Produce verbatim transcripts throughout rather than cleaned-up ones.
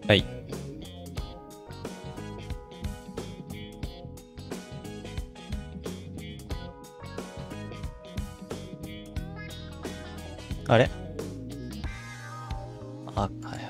はい。あれあ、はいはい。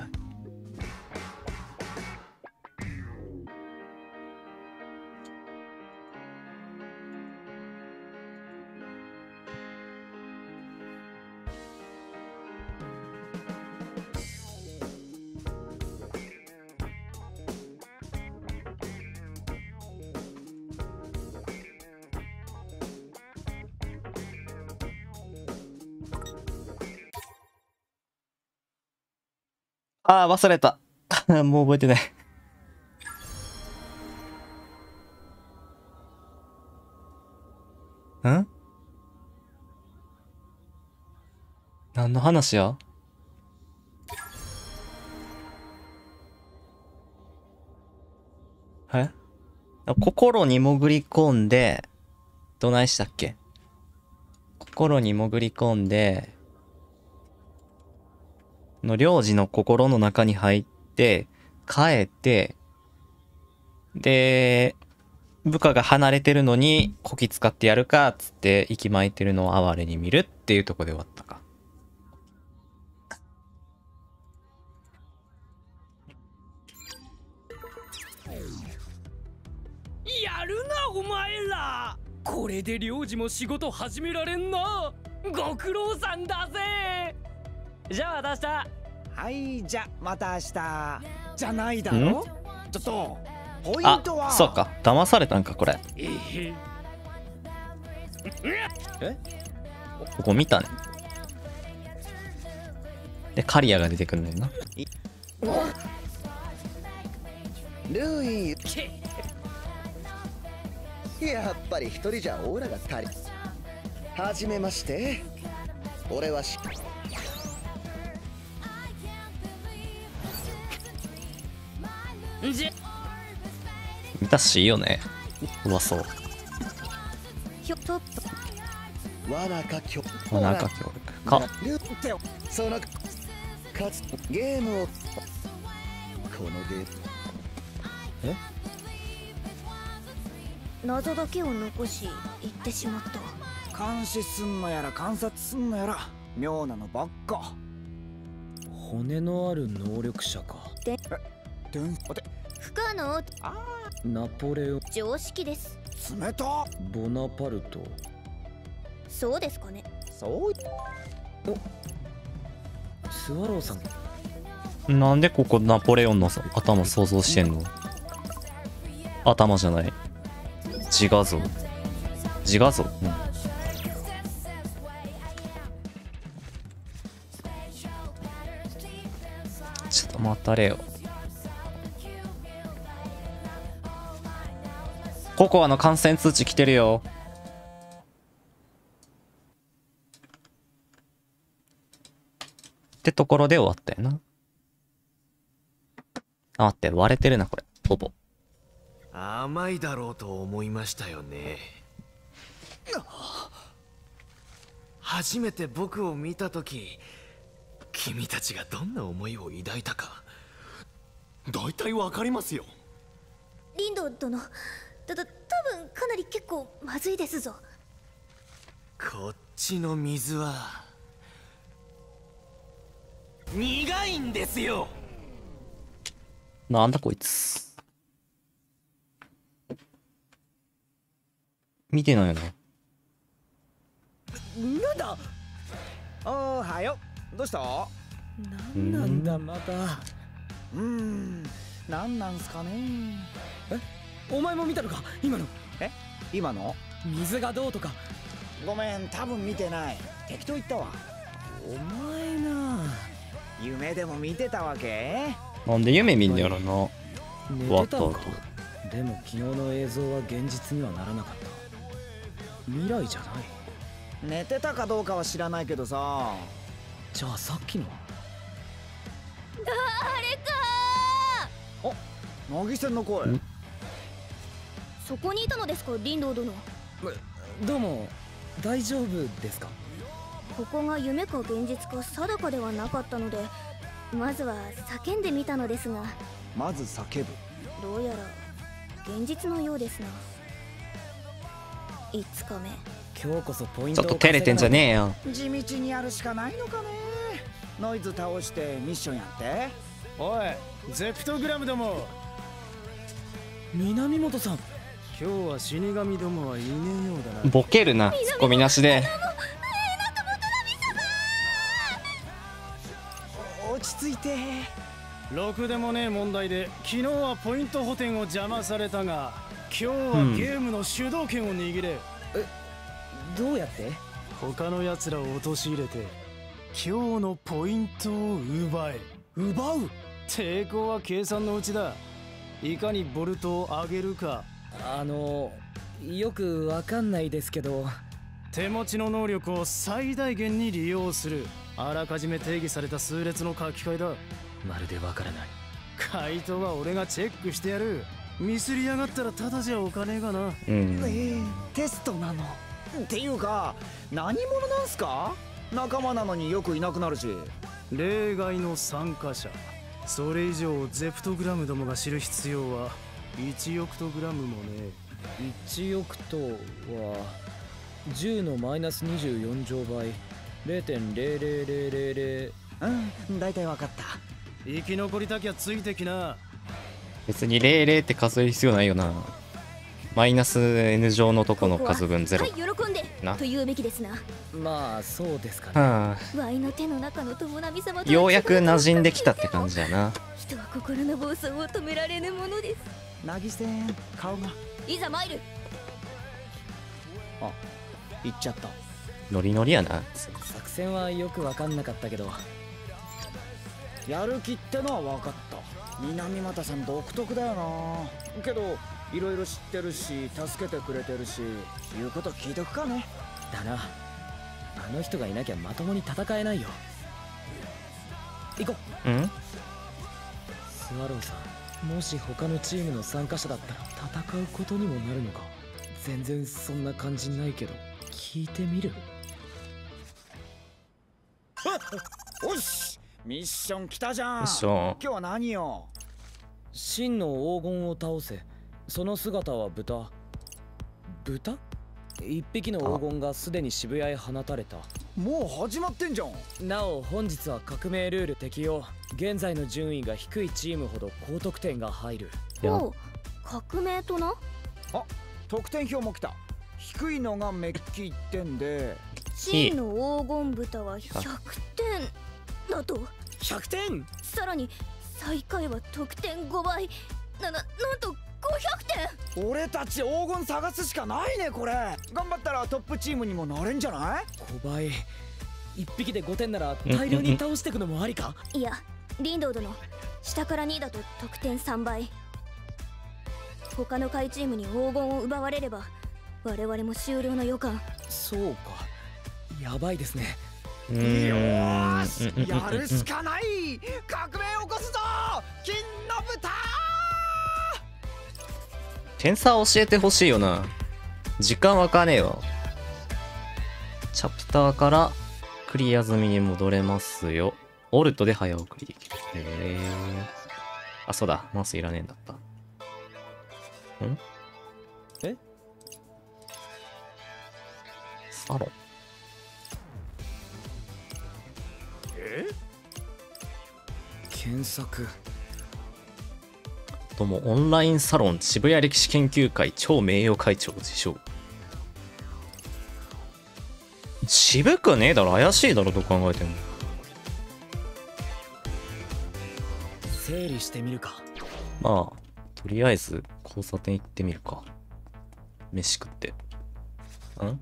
ああ、忘れた。もう覚えてない。ん何の話や？え心に潜り込んで、どないしたっけ？心に潜り込んで、の領事の心の中に入って、帰って、で、部下が離れてるのに、こき使ってやるか、つって息巻いてるのを哀れに見るっていうとこで終わったか。 やるなお前ら。これで領事も仕事始められんな。ご苦労さんだぜ。じゃあ明日。 はい、じゃまた明日じゃないだろ。ちょっとポイントは。 あ、そうか、騙されたんかこれ。 ええここ見たね。でカリアが出てくるんだよな。 ルイやっぱり一人じゃオーラが足り。はじめまして、俺はしじ見たしいいよね。うまそう。 ひょっとわなかきょまあなんか協力か。 ルテオそのかつゲームをこのゲームえ謎だけを残し行ってしまった。 監視すんのやら観察すんのやら妙なのばっか。 骨のある能力者か。 でんあて不可能。 ナポレオン、 常識です。 冷た。 ボナパルト。 そうですかね。 そうスワローさん。 なんでここナポレオンの頭想像してんの？頭じゃない。自画像。自画像。うん。ちょっと待たれよ。ココアの感染通知来てるよ。ってところで終わったよな。あ、待って、割れてるな、これ。ほぼ。 甘いだろうと思いましたよね。初めて僕を見たとき、君たちがどんな思いを抱いたか、大体わかりますよ。 リンド殿、ただ多分かなり結構まずいですぞ。 こっちの水は苦いんですよ。 なんだこいつ。見てないよな。 なんだ。 おはよう。どうした？ なんなんだまた。 うーんなんなんすかね。 え、お前も見たのか今の。 え今の水がどうとか。 ごめん、多分見てない。適当言ったわ。 お前な。 夢でも見てたわけ？ なんで夢見んのやろな。 寝てたのか。でも昨日の映像は現実にはならなかった。未来じゃない。 寝てたかどうかは知らないけどさ。 じゃあさっきのは。 誰かあ、乃木さんの声。 そこにいたのですか、リンドウ殿。 どうも、大丈夫ですか？ ここが夢か現実か定かではなかったので、 まずは叫んでみたのですが、 まず叫ぶ。 どうやら現実のようですな。いつかめ。 今日こそポインちょトをっと照れてんじゃねえよ。 地道にやるしかないのかね。ノイズ倒してミッションやって。 おいゼプトグラムども、南本さん、今日は死神どもはいねえようだな。 ボケるな、ツッコミなしで。 落ち着いて。 ろくでもねえ問題で昨日はポイント補填を邪魔されたが、今日はゲームの主導権を握れ。 え、どうやって？ 他の奴らを陥れて今日のポイントを奪え。 奪う？ 抵抗は計算のうちだ。いかにボルトを上げるか。 あのよくわかんないですけど、 手持ちの能力を最大限に利用する。あらかじめ定義された数列の書き換えだ。 まるでわからない。 回答は俺がチェックしてやる。ミスりやがったらただじゃおかねえがな。 うん。 えー、テストなのっていうか何者なんすか？仲間なのによくいなくなるし。 例外の参加者。それ以上ゼプトグラムどもが知る必要はいちオクトグラムもね。 いちオクトはじゅうのマイナスにじゅうよん乗倍 れいてんれいれいれいれいれい。 うん、大体わかった。 生き残りたきゃついてきな。 別にれいれいって数える必要ないよな。マイナス N 乗のとこの数分ゼロ。 はい、喜んでなと言うべきですな。 まあそうですかね。 はあ、 ワイの手の中の友波様とようやく馴染んできたって感じだな。 人は心の暴走を止められぬものです。 なぎせん、顔が。 いざ参る。 あ、行っちゃった。 ノリノリやな。 作戦はよくわかんなかったけど、 やる気ってのは分かった。南俣さん独特だよな。けどいろいろ知ってるし助けてくれてるし、言うこと聞いとくかね。 だな。あの人がいなきゃまともに戦えないよ。行こう。 うん？ スワローさん、もし他のチームの参加者だったら戦うことにもなるのか。全然そんな感じないけど、聞いてみる？ おし、ミッション来たじゃん。 ミッション。 今日は何よ？ 真の黄金を倒せ。その姿は豚。豚？一匹の黄金がすでに渋谷へ放たれた。 もう始まってんじゃん。 なお本日は革命ルール適用。現在の順位が低いチームほど高得点が入る。 やおう、革命とな。 あ、得点表も来た。低いのがメッキいってんで、 真の黄金豚はひゃくてんだと。 ひゃくてん。 さらに最下位は得点ごばい。な、な、なんとごひゃくてん。 俺たち黄金探すしかないね。これ頑張ったらトップチームにもなれんじゃない？ ごばい。一匹でごてんなら大量に倒していくのもありか？ いや、リンドウ殿、下からにだと得点さんばい。他の下位チームに黄金を奪われれば我々も終了の予感。 そうか、やばいですね。 うーん。 よーし、 うんうんうんうんやるしかない。革命起こすぞ金の豚。 点差教えてほしいよな。時間わかねえわ。チャプターからクリア済みに戻れますよ。オルトで早送りできる。へえ。あ、そうだ。マウスいらねえんだった。ん？ え？ サロン。 検索。 どうも、オンラインサロン渋谷歴史研究会超名誉会長受賞。渋くねえだろ。怪しいだろ。どう考えても。 整理してみるか。 まあとりあえず交差点行ってみるか。飯食って。ん？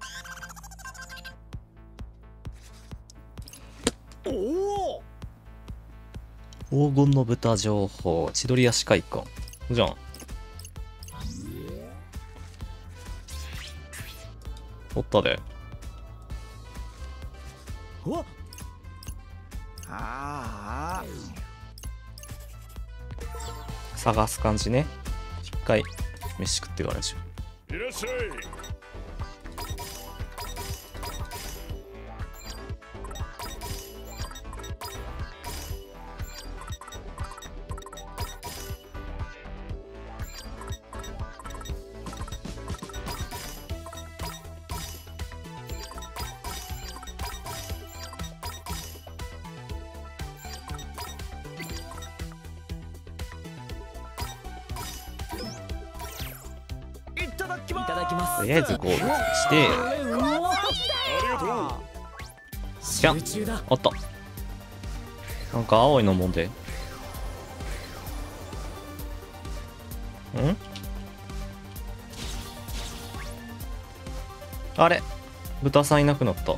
おお、 黄金の豚情報、千鳥足会館じゃん。おったで。 うわっ。 ああ、 探す感じね。一回飯食ってからでしょ。 いらっしゃい。 だきます。 とりあえずゴールしてじゃん。 集中だ。 あった。なんか青いのもんでんあれ豚さんいなくなった。 何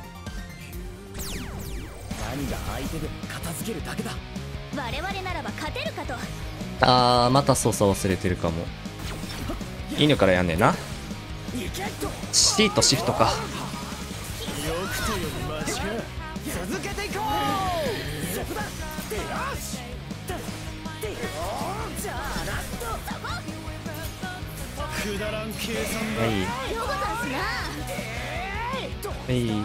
が相手でも片付けるだけだ。 我々ならば勝てるかと。 あーまた操作忘れてるかも。犬からやんねんな。シとシフトか。 続けていこう。そこだ。よし。じゃあラスト。くだらん計算だ。 はいよござんすな。 はいに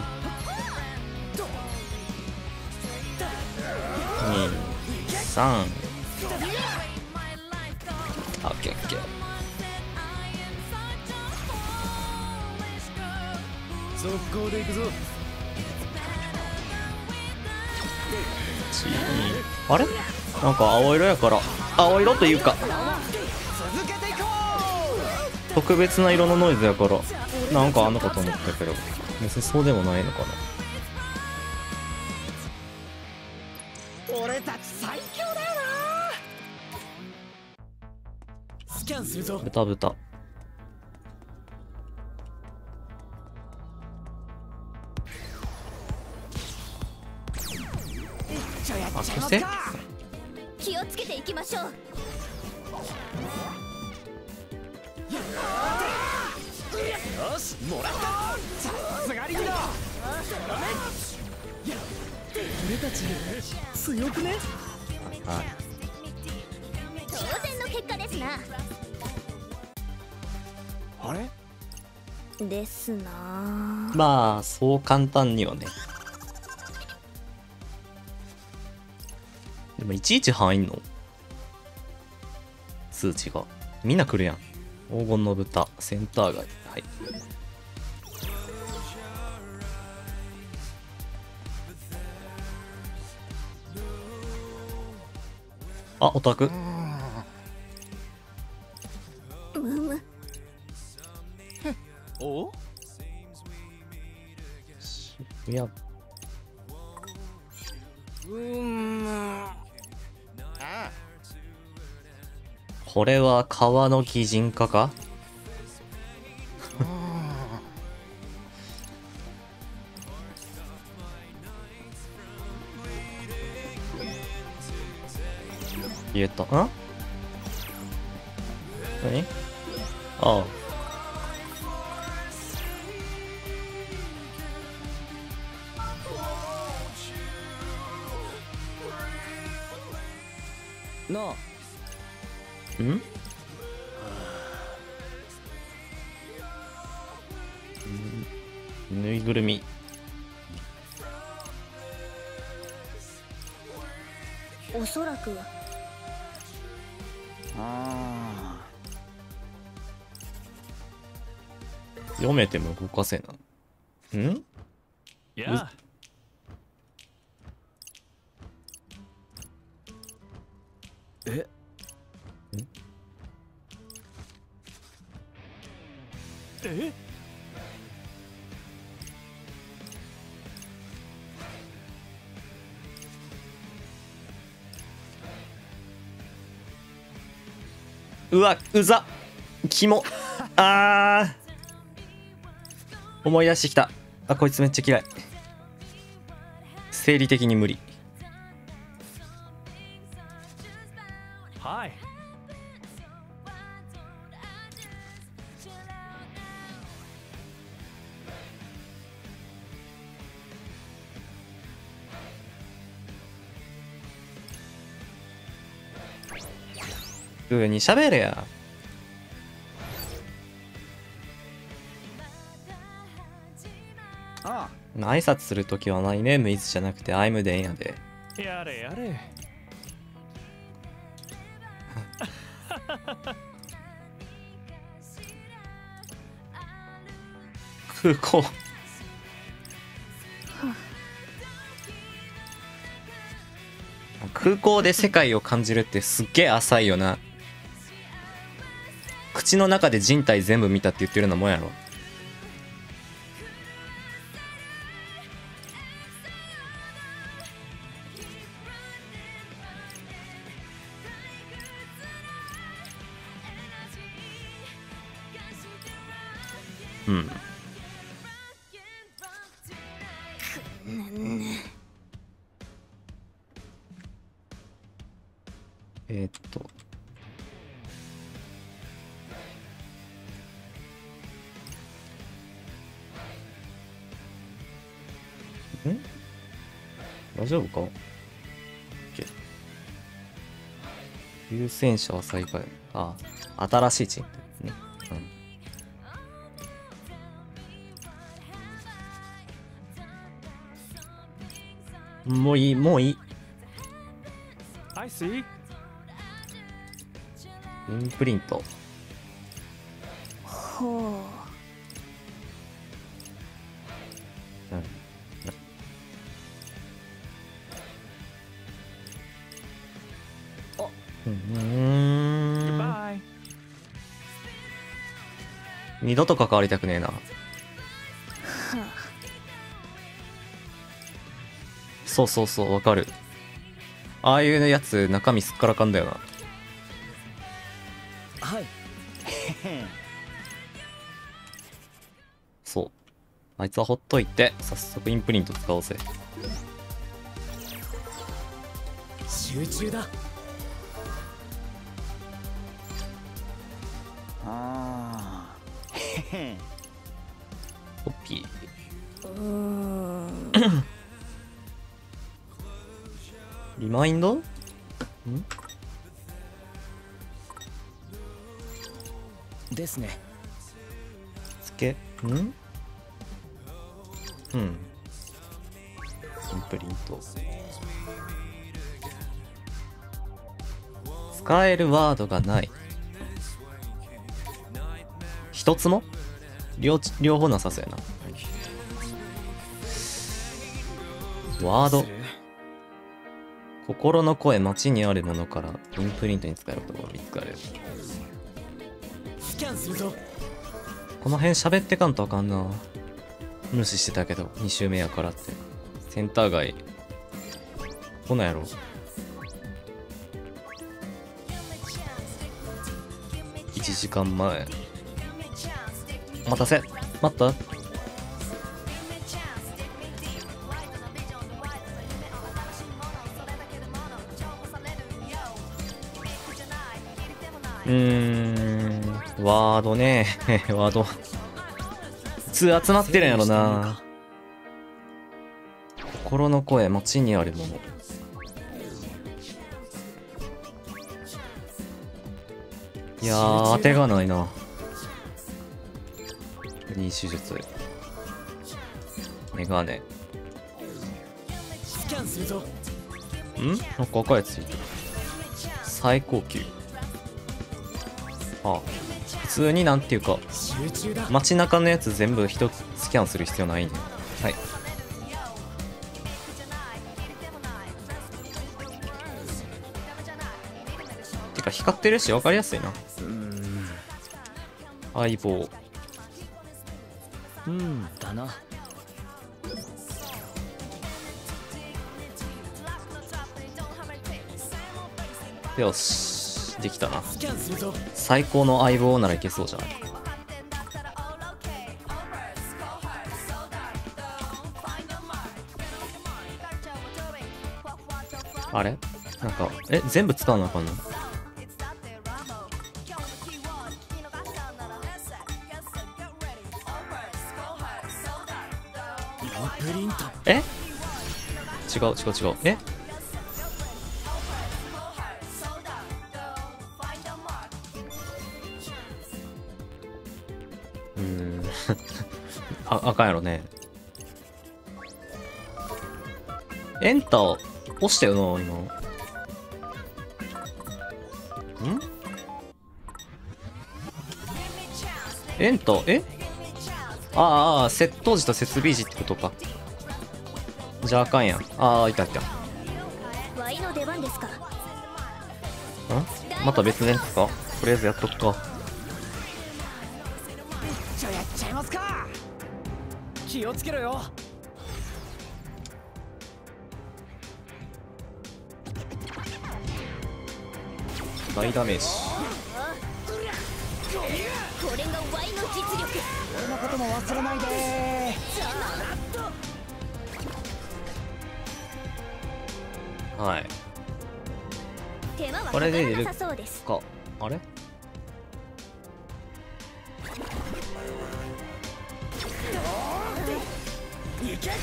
さんオッケーオッケー。 速攻で行くぞ。 あれなんか青色やから青色というか特別な色のノイズやからなんかあんのかと思ったけど別にそうでもないのかな。 俺たち最強だよな。スキャンするぞ。 豚豚あ消せ。 気をつけていきましょう。 よし、もらった。さすがリーダー。俺たち強くね。 はい当然の結果ですな。 あれですな。 まあそう簡単にはね。でもいちいち入んの数値がみんな来るやん。黄金の豚センター街。はいあオタクむむ。 おいやうんこれは川の擬人化か。消えた。ん何ああなあ。 んぬいぐるみ。 おそらくあ読めても動かせな。んやええうわうざキモあー思い出してきた。あこいつめっちゃ嫌い。生理的に無理。 はいすぐに喋れや。 あ挨拶するときはないねムイズじゃなくてアイムでんやで。 やれやれ空港空港で世界を感じるってすっげえ浅いよな。く口の中で人体全部見たって言ってるようなもんやろ。うん。えー、っとん大丈夫か？ OK。 優先者は再開。ああ、新しいチームね。うん。もういい、もういい。 I see。 インプリント。 ほう。 うん。うん。二度と関わりたくねえな。そうそうそう、わかる。ああいうやつ中身すっからかんだよな。 はい。 そう。あいつはほっといて、早速インプリント使おうぜ。 集中だ。 ああ。 コピー。 うーん。 リマインド？ん？ ですね。 つけ？ん？うん。インプリント。使えるワードがない。一つも？両、両方なさそうやな。ワード。心の声、街にあるものからインプリントに使えることが見つかる。 スキャンするぞ。 この辺喋ってかんとあかんな。無視してたけどに周目やからって。センター街こんなんやろ。いちじかんまえ。お待たせ。待った？うーん、ワードね。ワード。普通集まってるんやろな。心の声、街にあるもの。いやー、当てがないな。二手術。メガネ。 スキャンするぞ。 ん？なんか赤いやついてる。最高級。ああ、普通になんていうか街中のやつ全部一つスキャンする必要ないね。はい。てか光ってるし分かりやすいな。相棒。 うんだな。 よし、できたな。 スキャンするぞ。 最高の相棒ならいけそうじゃない？あれなんか、え、全部使うのあかんの？ プリント。 え？違う違う違う。え？うーんあ、あかんやろね。エンター押したよな今。ん？エンター、え？ああ、窃盗時と設備時ってことか。じゃああかんやん。ああ、いたいた。ん？ ワイの出番ですか。 また別のやつか？とりあえずやっとくか。 気をつけろよ。 大ダメージ。 これがワイの実力。 俺のことも忘れないで。 はい。 手間はこれで出るかからなさそうです。 かあれいけ。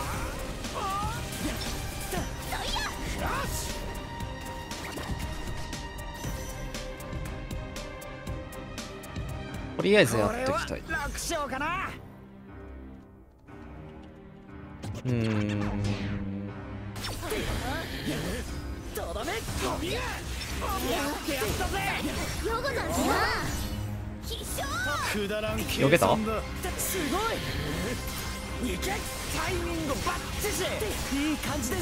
とりあえずやっときたい。 楽勝かな。 うーん。 とどめ。ゴミが。やってやったぜ。 よござんすな。必勝。 くだらん避けた？ すごい。いけ。タイミングバッチシ。いい感じです。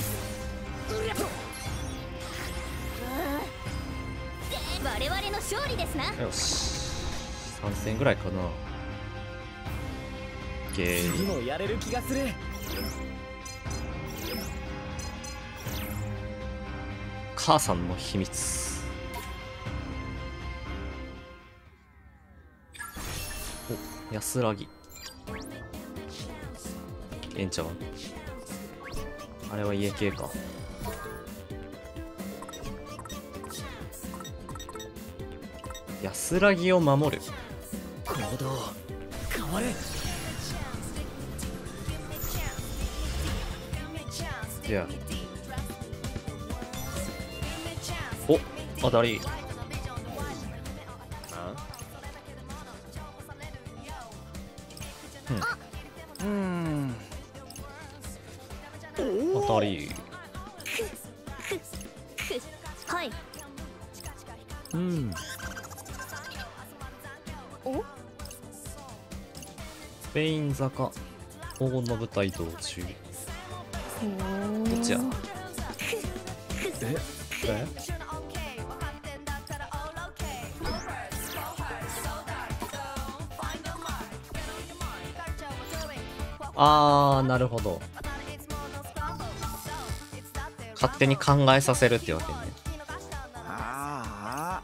我々の勝利ですな。 よし。さん戦ぐらいかな。ゲー次もやれる気がする。 母さんの秘密。お、安らぎ。ええんちゃう？あれは家系か。安らぎを守る。 行動変われ。 じゃあお、当たり。うん。当たり。 はい。 うん。 お？ スペイン坂黄金の舞台道中。どっちや？え？え？あー、なるほど。勝手に考えさせるってわけね。 ああ。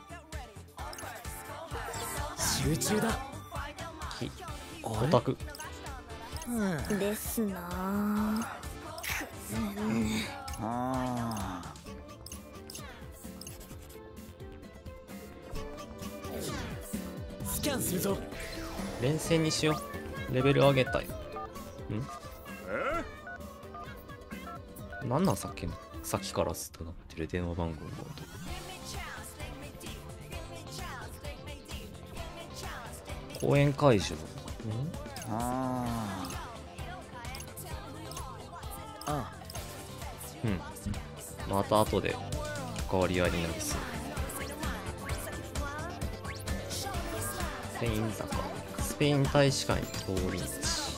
集中だ。 きオタク。 ですなあ。 ああ。 スキャンするぞ。 連戦にしよう。レベル上げたい。ん？なんなんさっきのさっきからずっとなってる電話番号のこと。公演会場。ん？ ああ。あ。 うん。また後で関わり合いになりそう。スペイン坂。スペイン大使館通り道。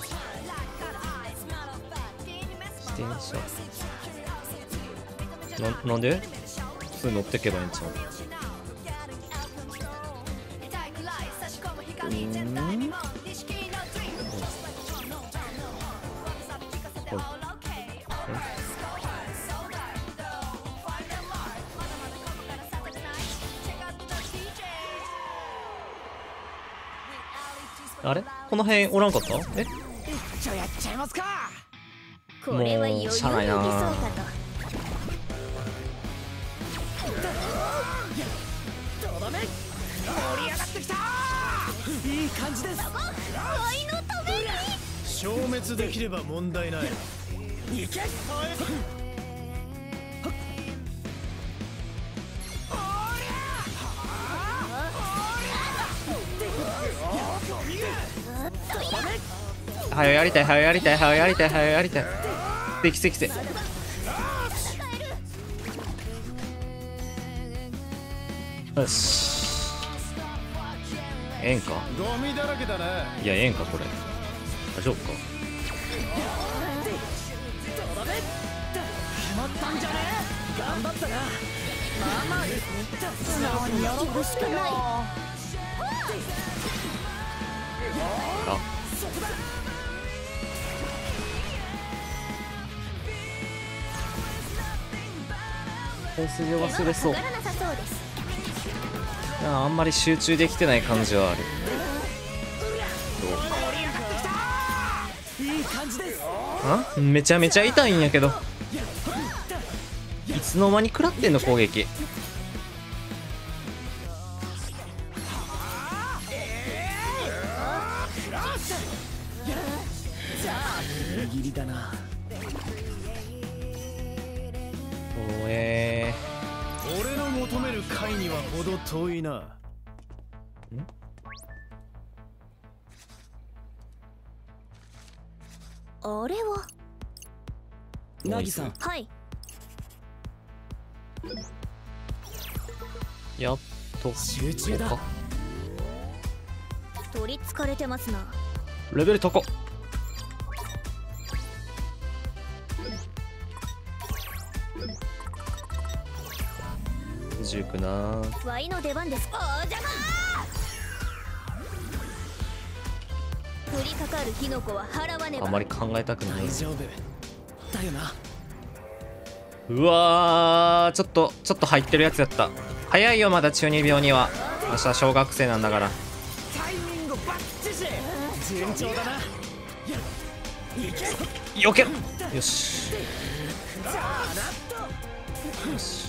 自転車。な、なんで普通乗ってけばいいんちゃう？あれこの辺おらんかった？え？ じゃあやっちゃいますか。 これは余裕にいそうかと。 とどめ。盛り上がってきた。いい感じです。 愛のために消滅できれば問題ない。 いけ。 はよやりたい、はよやりたい、はよやりたい、はよやりたい。できてきて。よし。ええんか。 ゴミだらけだね。 いや、ええんか、これ。大丈夫か。 決まったんじゃね。頑張ったな。まあまあですね。素直にやるしかない。 あ。 本筋を忘れそう。 手間がかからなさそうです。 あんまり集中できてない感じはある。 いい感じです。 あ、めちゃめちゃ痛いんやけど、いつの間に食らってんの攻撃。 ギリギリだな。 おえ俺の求める回には程遠いな。 あれはー、 ナギさん、 はい。 やっと集中だ。 取りつかれてますな。 レベル高っ。じゅうくなー。 ワイの出番です。お邪魔ー。降りかかるキノコは払わねば。 あまり考えたくない。 大丈夫だよな。 うわー、ちょっとちょっと入ってるやつやった。早いよ、まだ中二病には。明日小学生なんだから。 タイミングバッチシ。順調だな。 よけろ。よしよし。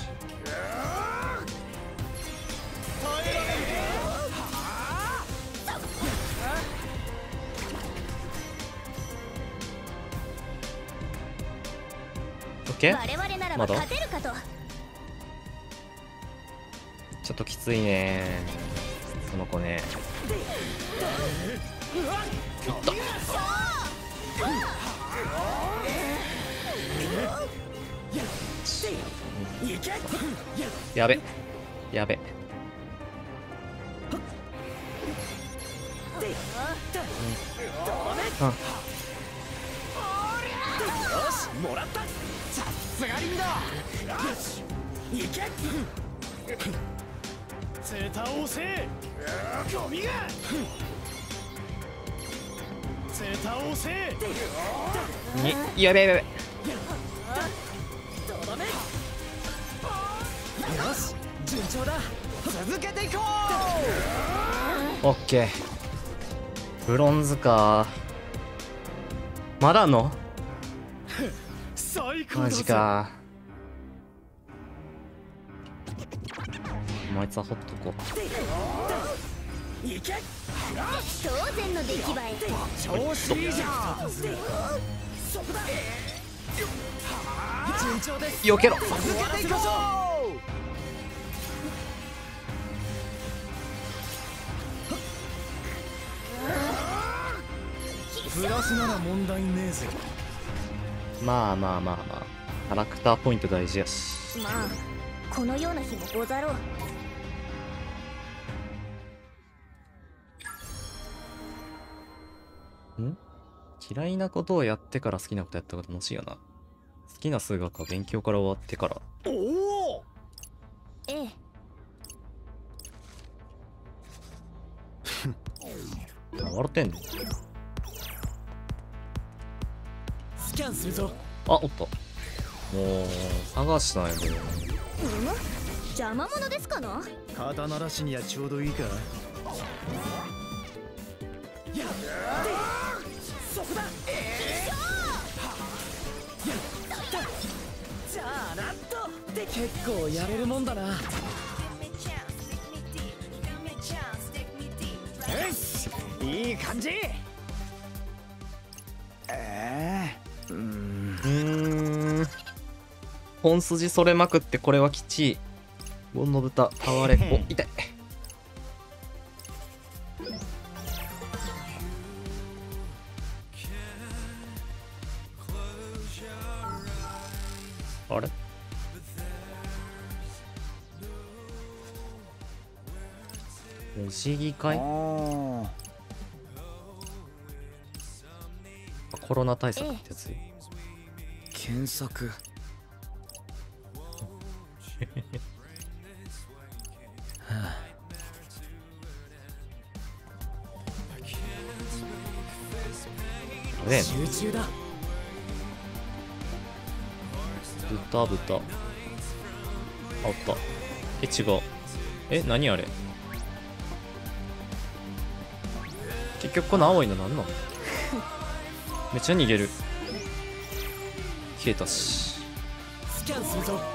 オッケー。 我々ならまだば勝てるかと。 ちょっときついねその子ね。いったやべやべ。うん、 もらった。さすがリンだ。よし、行け。ゼタを押せ。ゴミが。ゼタを押せ。 にやべやべやべ。 よし、順調だ。続けていこオッケー。ブロンズか。まだあんの？ う。最高だ。 マジか。あいつはほっとこう。 行け。 当然の出来栄え。 調子いいじゃん。そこだ。順調です。 よけろ。 続けていこう。プラスなら問題ねえぜ。 まあまあまあまあ、キャラクターポイント大事やし。 まあこのような日もござろう。 ん？嫌いなことをやってから好きなことやったこと楽しいよな。好きな数学は勉強から終わってから。 おお。 ええ。 あ、笑ってんの？ スキャンするぞ。 あ、おった。もう探したんやけど。 うむ、邪魔者ですかな。 肩慣らしにはちょうどいいか。 そこだ。じゃあなんとで結構やれるもんだな。よし、いい感じ。 ええー、うーん。 うーん。本筋それまくってこれはきちい。ゴンの豚、タワレコ。痛い。あれ？不思議かい？ あーコロナ対策ってやつ。 検索。 ね、 集中だ。 豚豚。 あ、おった。え、違う。え、何あれ。結局この青いの何なの。めっちゃ逃げる。消えたし。 スキャンするぞ。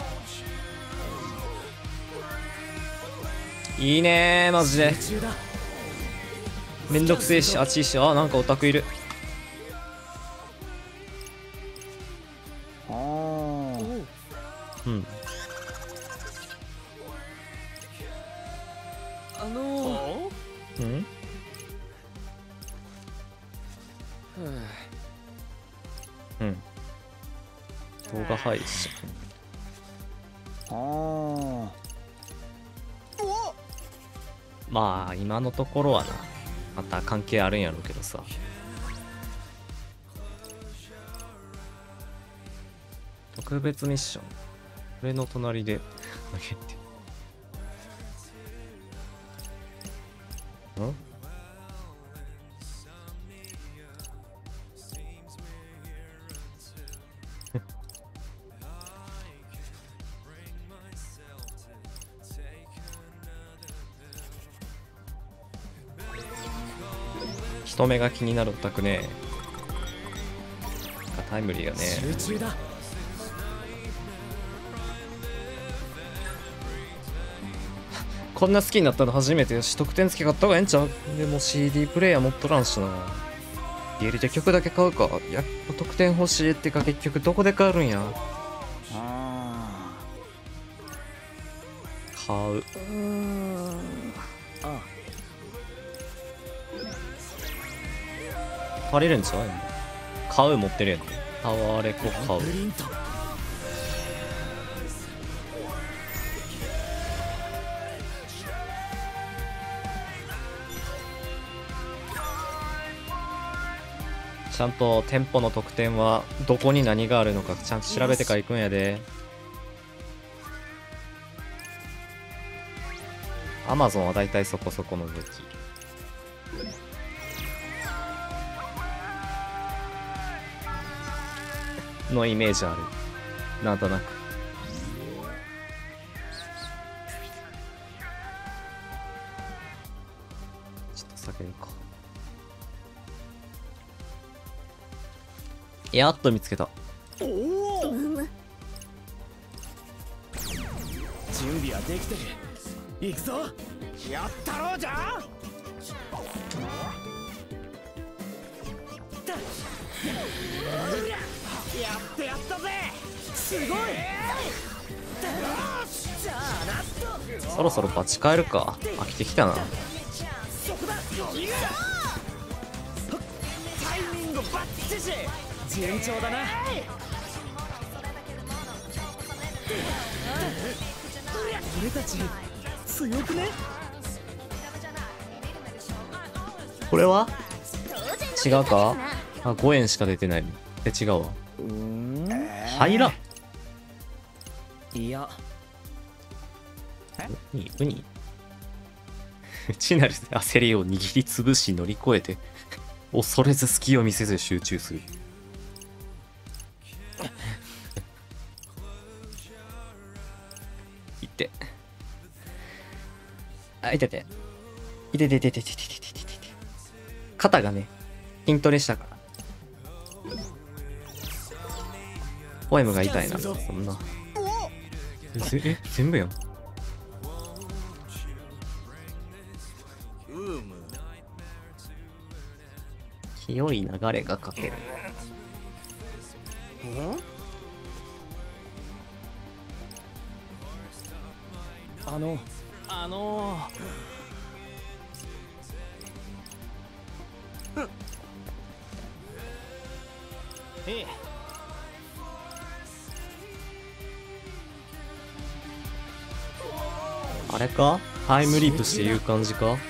いいねーマジで。 集中だ。 めんどくせえし、あっちいし。あ、なんかオタクいる。 ああ、 うん。 あのー、 うんうん動画配信。 ああ、 まあ今のところはな、また関係あるんやろうけどさ。特別ミッション、俺の隣で投げてん。人目が気になるオタクね。タイムリーがね。 集中だ。 こんな好きになったの初めてよし、得点付け買った方がええんちゃう。でも シーディー プレイヤー持っとらんしな。ディーエルで曲だけ買うか。やっぱ得点欲しいってか、結局どこで買えるんや。 あ買う。 あ、あ借りるんちゃう。買う持ってるやん。タワーレコ買う。 プリント。 ちゃんと店舗の特典はどこに何があるのかちゃんと調べてから行くんやで。アマゾンはだいたいそこそこの武器のイメージある。なんとなく。ちょっと避けるか。やっと見つけた。 おお。準備はできてる。行くぞ。やったろうじゃ。やってやったぜ。すごい。 そろそろバチ変えるか。飽きてきたな。 そこだ。タイミングバッチシ。順調だな。俺たち強くね。 これは違うか。あ、ごえんしか出てない。え、違うわ。 うーん、 入らん。 いや、 ウニウニチナルで焦りを握りつぶし乗り越えて恐れず隙を見せず集中する。いってあ、いてていてててててててててて肩がね筋トレしたからポエムが痛いな。そんなええ全部やん。清い流れがかける。 あのあのー、ええ。 あれかタイムリープして言う感じか。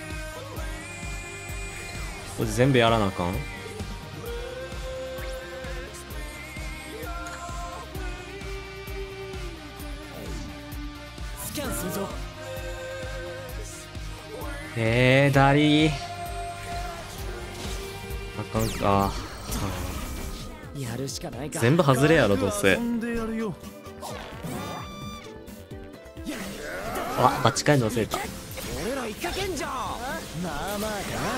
これ全部やらなあかん。 スキャンするぞ。 えー、ダリーあかんか。 やるしかないか。 全部外れやろどうせ。 遊んでやるよ。やあ、バチカイ乗せた。 俺らいかけんじゃん。まあまあかな。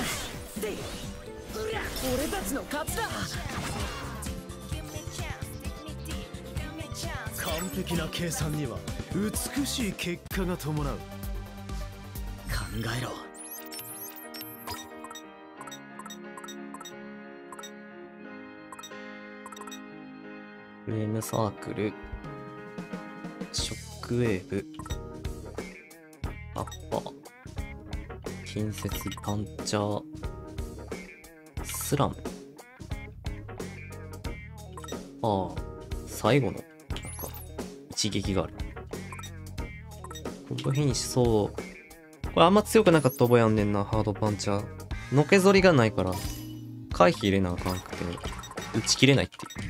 俺たちの勝ちだ。 完璧な計算には美しい結果が伴う。 考えろ。 フレームサークル、ショックウェーブ、アッパー、近接パンチャー、スラム。ああ、最後の、なんか、一撃がある。コンボ変異しそう。これあんま強くなかった覚えあんねんな、ハードパンチャー。のけぞりがないから、回避入れなあかんくて、打ち切れないっていう。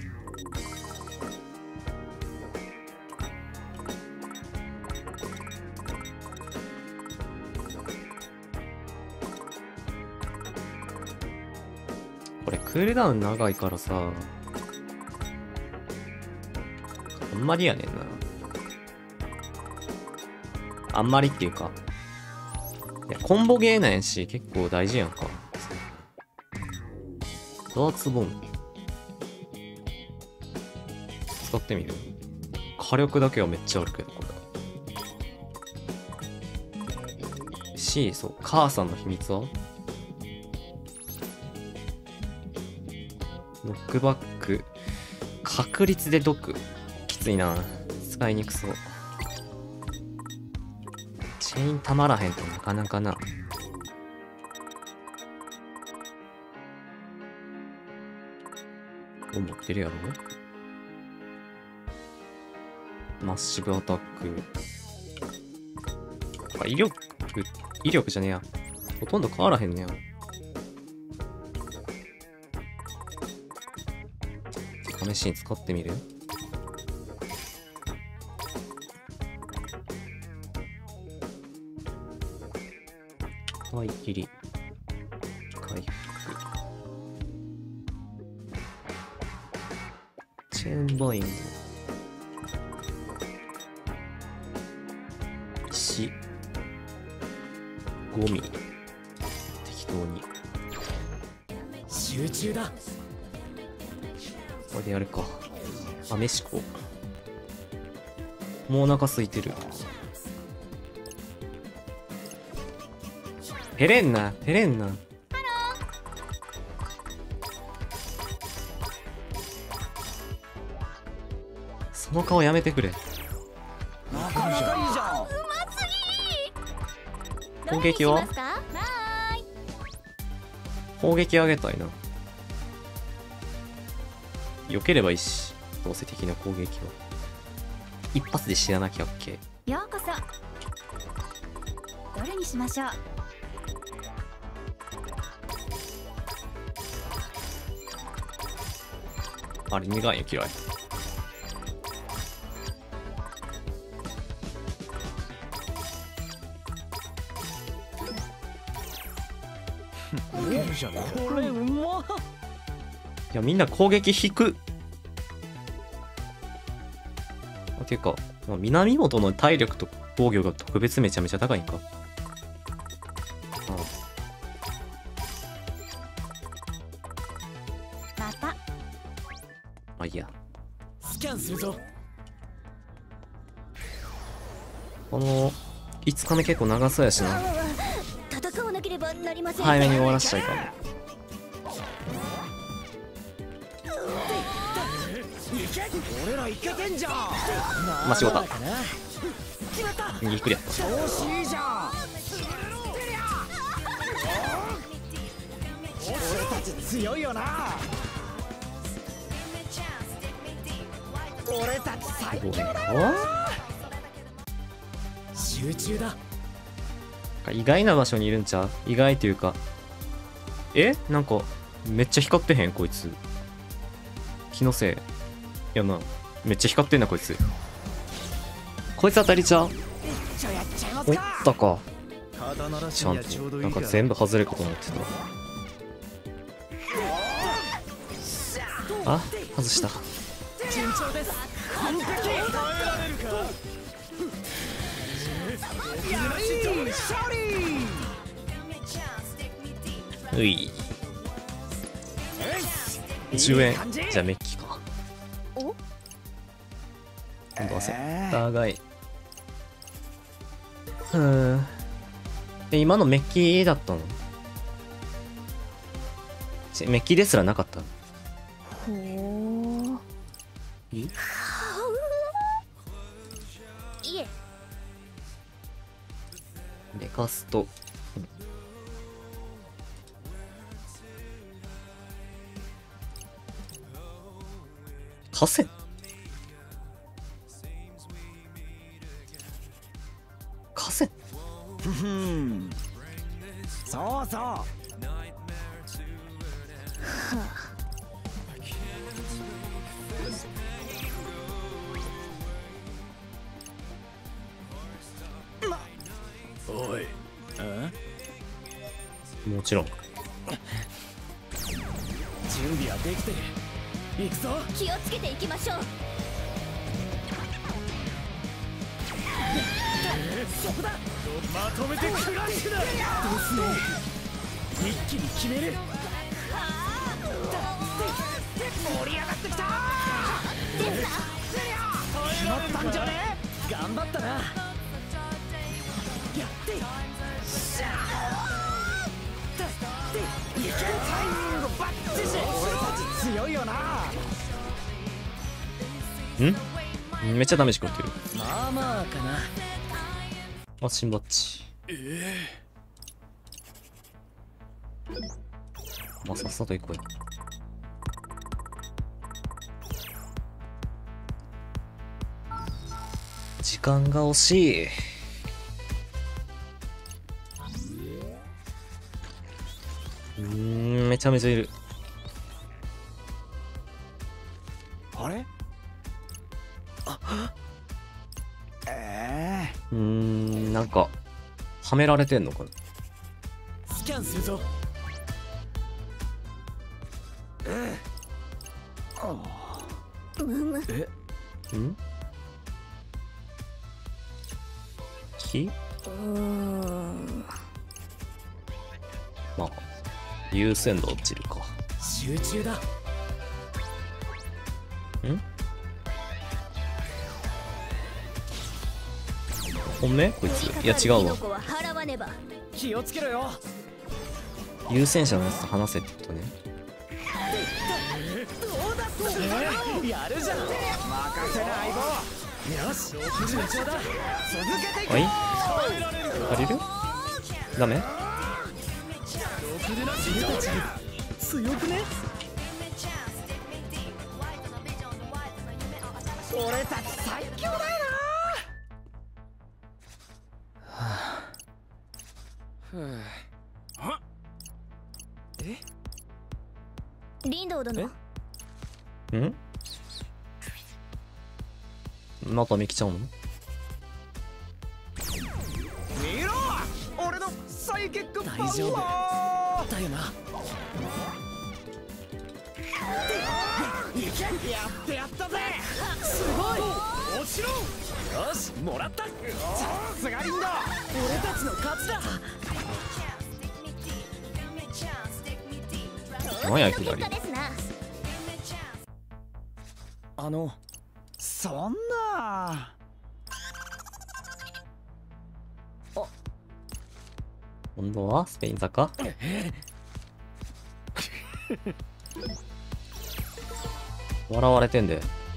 これクールダウン長いからさ、あんまりやねんな。あんまりっていうか、いやコンボゲーなんやし結構大事やんか。ダーツボム使ってみる。火力だけはめっちゃあるけど、これし、そう、母さんの秘密はノックバック、確率で毒。きついな。使いにくそう。チェーンたまらへんとなかなかな。思ってるやろ。マッシブアタック。あ、威力、威力じゃねえや。ほとんど変わらへんねや。試しに使ってみる。使い切り。回復。チェーンバインド。石。ゴミ。適当に。 集中だ。 これでやるか。あ、飯食おう。もうお腹空いてる。ペレンナ、ペレンナ。その顔やめてくれ。 なかなかいいじゃん。 攻撃は攻撃上げたいな。避ければいいし、どうせ敵の攻撃は一発で死ななきゃ OK。 ようこそ。どれにしましょう。 あれ苦いよ、嫌い。 いいじゃねえか。 これうまっ。 いや、みんな攻撃引く。あ、ていうか、まあ、南本の体力と防御が特別めちゃめちゃ高いんか。あまた。 あ、あ、いいや。 スキャンするぞ。 このいつかめ結構長そうやしな。 戦わなければなりません。 早めに終わらしたいかも。 俺らいけてんじゃん。 間違った。 決まった。 右クリア。 調子いいじゃん。俺たち強いよな。俺たち最強だ。集中だ。 意外な場所にいるんちゃう？意外というか、え、なんかめっちゃ光ってへんこいつ。気のせいやな。めっちゃ光ってんなこいつ。こいつ当たりちゃう？おったか。ちゃんとなんか全部外れることになってた。あ、外した。 順調です。完璧。 ういじゅうえん。じゃあメッキか。 お今度はセンター街。うーん。え、今のメッキだったの？ちメッキですらなかった。 ほー。 え？ いえ。 レカスト。河川？河川？ ふふん。そうそう。はおい、 もちろん。 準備はできてる。行くぞ。 気をつけていきましょう。 そこだ。まとめてクラッシュだ。ですね。一気に決める。盛り上がってきた。決まったんじゃね。頑張ったな。やってしゃあでいけるタイミングバッチリ。俺たち強いよな。 ん？めっちゃダメージ食ってる。 まあまあかな。 あ、シンバッチ。 えまあ、さっさと行こうよ。時間が惜しい。うーん、めちゃめちゃいる。 あれ？あええうーん、なんか、はめられてんのかな。 スキャンするぞ。 むむ。 ん？火？ うーん。 まあ、優先度落ちるか。 集中だ。 ん？本命こいつ。いや違うわ。 は払わねば。 気をつけろよ。 優先者のやつと話せってことね。 やるじゃん。任せな相棒。よし、順調だ。続けていはい借りる？ダメ？ 強くね。俺たち最強だよな。え？ リンドウ殿。 ん？またミキちゃうの？ 見ろ、俺のサイキックパワー。 大丈夫だよな。やってやったぜ。すごい。もちろん。よし、もらった。さすがリンド。俺たちの勝ちだ。 何や左。 あの、そんな。 今度はスペイン坂？笑われてんで。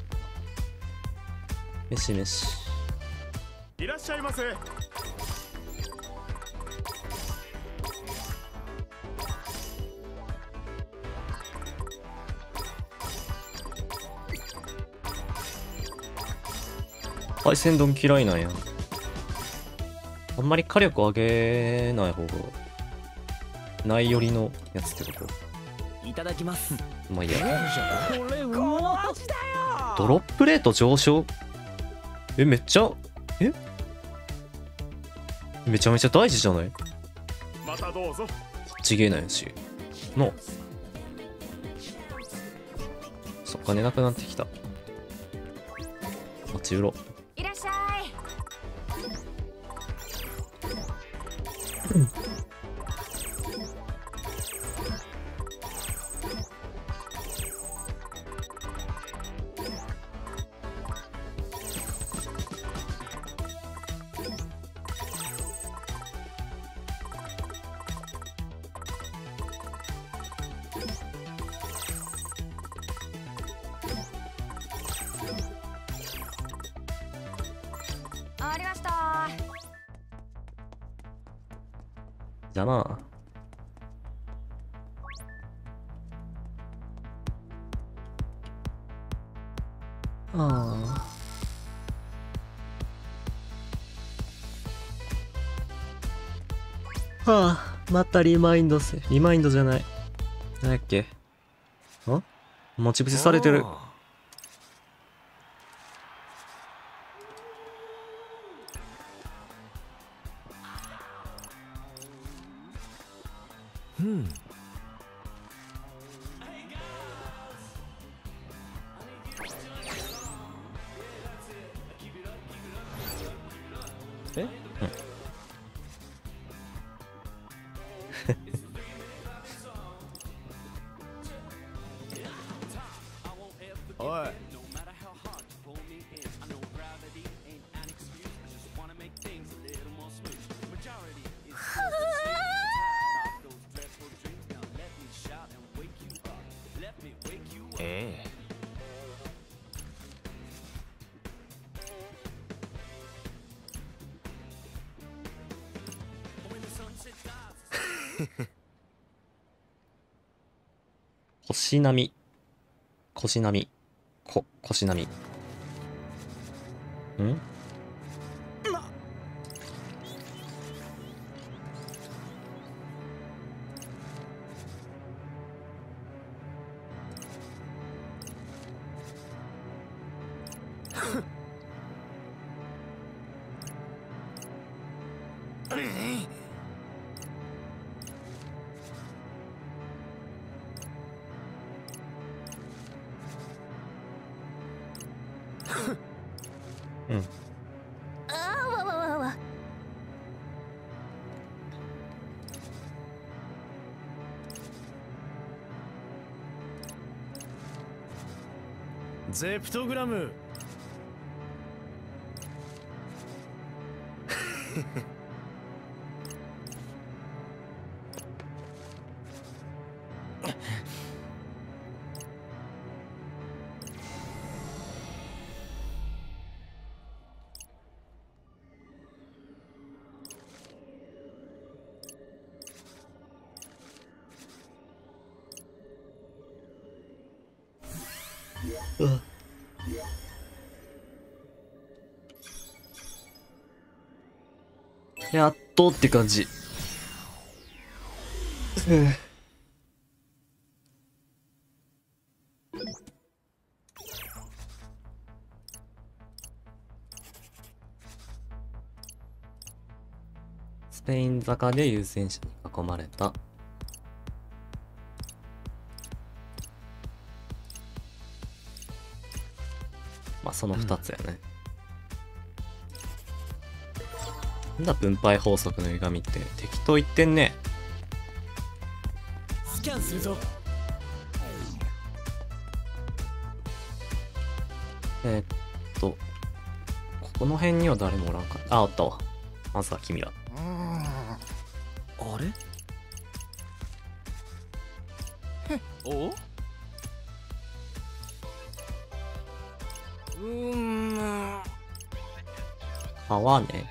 めしめし。 いらっしゃいませ。 海鮮丼嫌いなんや。あんまり火力上げない方がないよりのやつってこと？ いただきます。 まあいいや。 これうまっ。 ドロップレート上昇？え、めっちゃ、えめちゃめちゃ大事じゃない？ またどうぞ。 ちげえないし。の。そっか、寝なくなってきた。待ちうろ。 いらっしゃい。 じゃあな。ああ。はあ、またリマインドせ、リマインドじゃない。何やっけ？ん？待ち伏せされてる。 うん。 え？ おい。ええ。 腰並み。腰並み。こ、腰並み。ん？うん。 あーわわわわ。 ゼプトグラム。 やっとって感じ。スペイン坂で優先者に囲まれた。まあそのふたつやね。なんだ分配法則の歪みって適当言ってんね。 スキャンするぞ。 えー、っとここの辺には誰もおらんかった。あ、おったわ。まずは君ら。 あれ？ お？うーん。 川ね。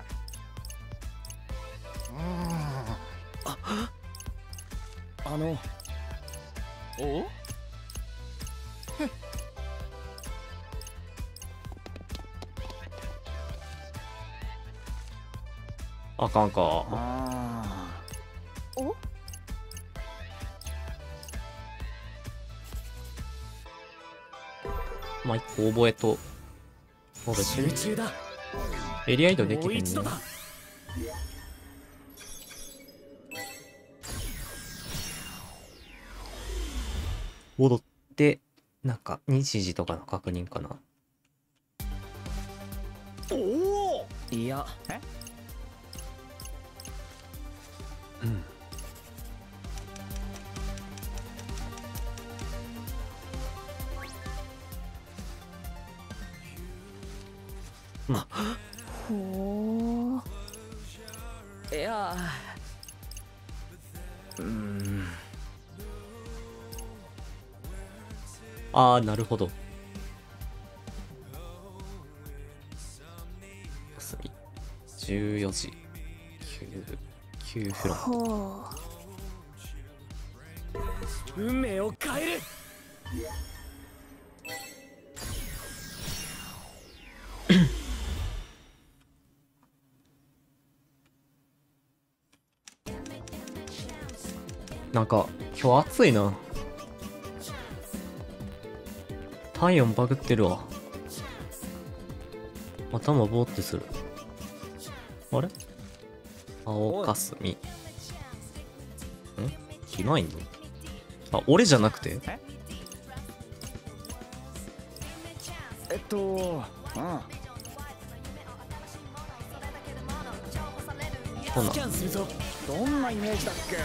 あのお？ あかんか。 あお？ まあ一個覚えと。そうですね。 集中だ。 エリア移動できもうへんね一度だ。 戻ってなんか日時とかの確認かな。 おお。 いや。 え？ うん。 ほいや。うーん。 ああ、なるほど。じゅうよじ、きゅう、ききゅうフロン。 ほう。 運命を変える。 なんか今日暑いな。体温バグってるわ。頭ボーってする。あれ青かすみ。んキマインド。あ、俺じゃなくてえっとうんほなスキャンするぞ。 どんなイメージだっけ。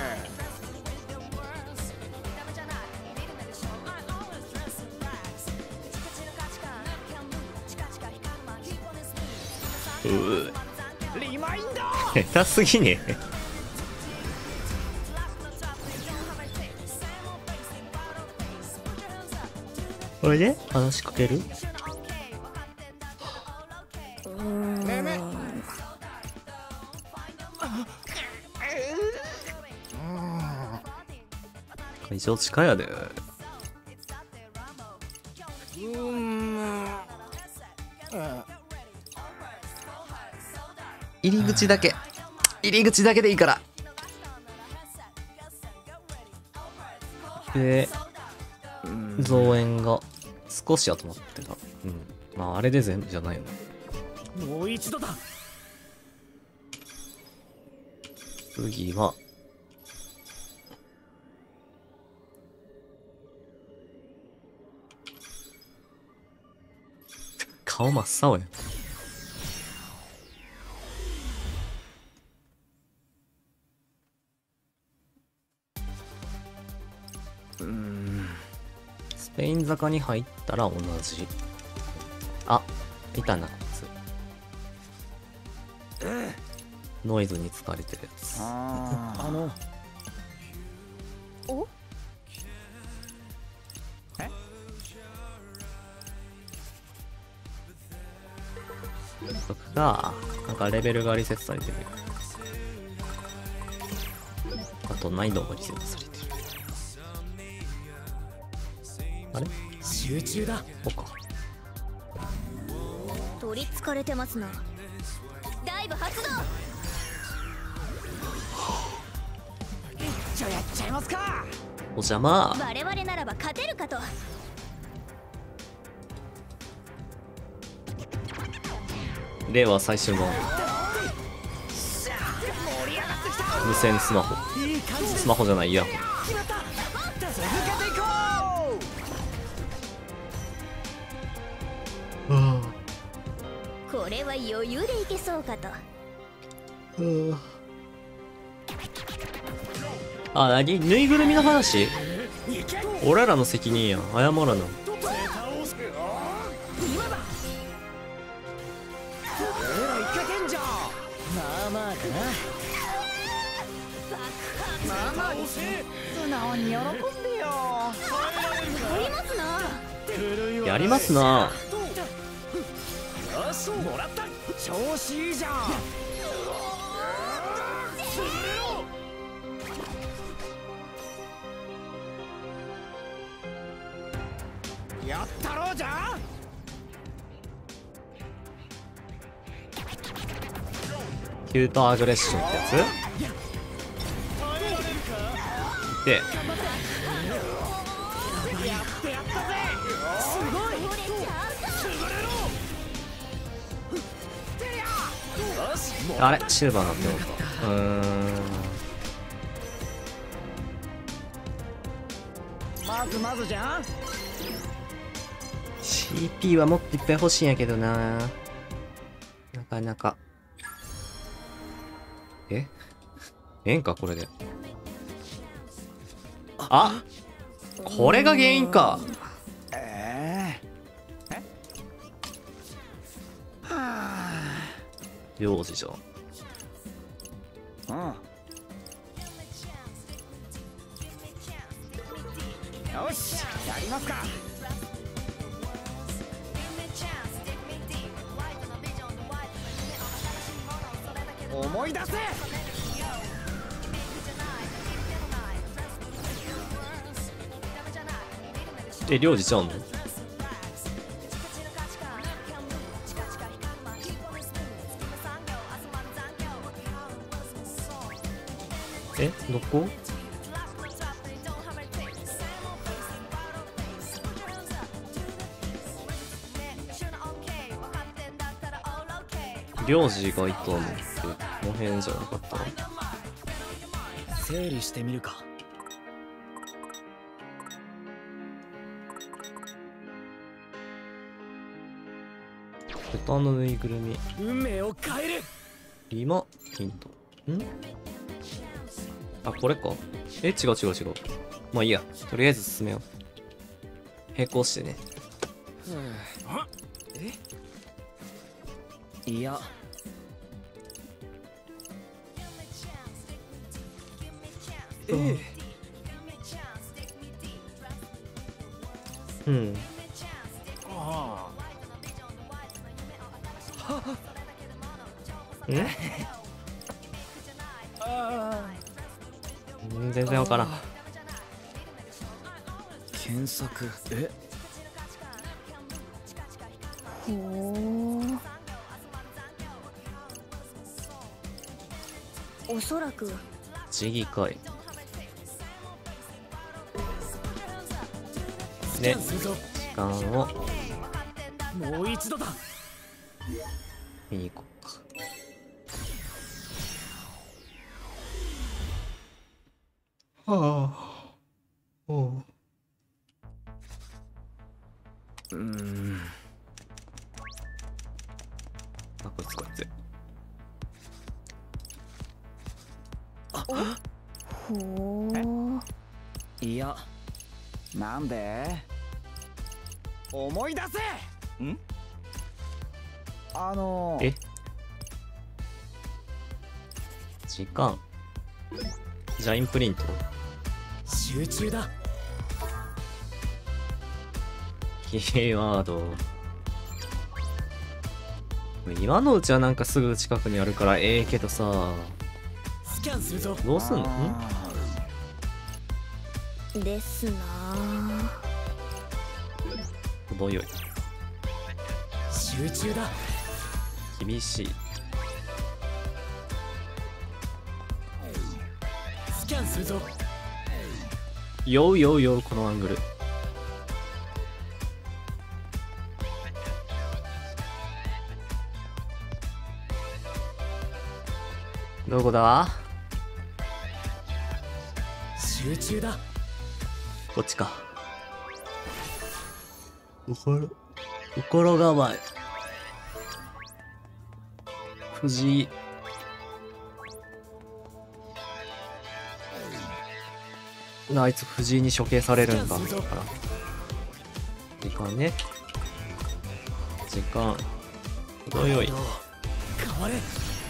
うーリマインド。 下手すぎねえ。これで話しかける。会場近いやで。入り口だけ入り口だけでいいから。で増援が少し集まってた。うんまああれで全部じゃないよね。 もう一度だ。 次は顔真っ青やん。スペイン坂に入ったら同じ。あ、いたなこいつ。ノイズに疲れてるやつ。 ああのおとかなんかレベルがリセットされてる。あと難易度もリセットされてる。あれ集中だ。 こうか。 取りつかれてますな。ダイブ発動。 じゃあやっちゃいますか。 お邪魔。 我々ならば勝てるかと。 令和最終の無線スマホ。スマホじゃないイヤホン。 これは余裕でいけそうかと。 あ、なにぬいぐるみの話。俺らの責任やん。謝らな。 まあまあかな。まあまあ素直に喜んでよ。 やりますな。 やりますな。 よしもらった。 調子いいじゃん。やったろうじゃん。 キュートアグレッションってやつで、あれシルバーなんて思った。うーんまずまずじゃん。 シーピー はもっといっぱい欲しいんやけどな。なかなかえええんかこれで。あ、これが原因か。 ええはあ。 幼児じゃん。 うんよしやりますか。思い出せ。 え、領事ちゃうの？え、どこ？領事がいたのってこの辺じゃなかった？ 整理してみるか。 豚のぬいぐるみ、 運命を変える。 リマヒント。ん？あ、これか。え、違う違う違う。まあいいや。とりあえず進めよう。並行してね。 え？いや。ええ。 うん。 あん？うん、全然わからん。 検索。え？ ほー。おそらく地議会。で、時間をもう一度だ。 見に行こうか。はあ。おう。 うーん。 あ、こいつこいつ。 ほー。 いや。 なんで？思い出せ。ん？あのえ？時間。ジャインプリント。 集中だ。 キーワード。今のうちはなんかすぐ近くにあるからええけどさ。 スキャンするぞ。 どうすんの？ん？ ですな程よい。 集中だ。 厳しい。 スキャンするぞ。 ようようよう、このアングル。どこだ？ 集中だ。 こっちか。心、心構え。藤井。あいつ藤井に処刑されるんだから。時間ね。時間。程よい。 変われ。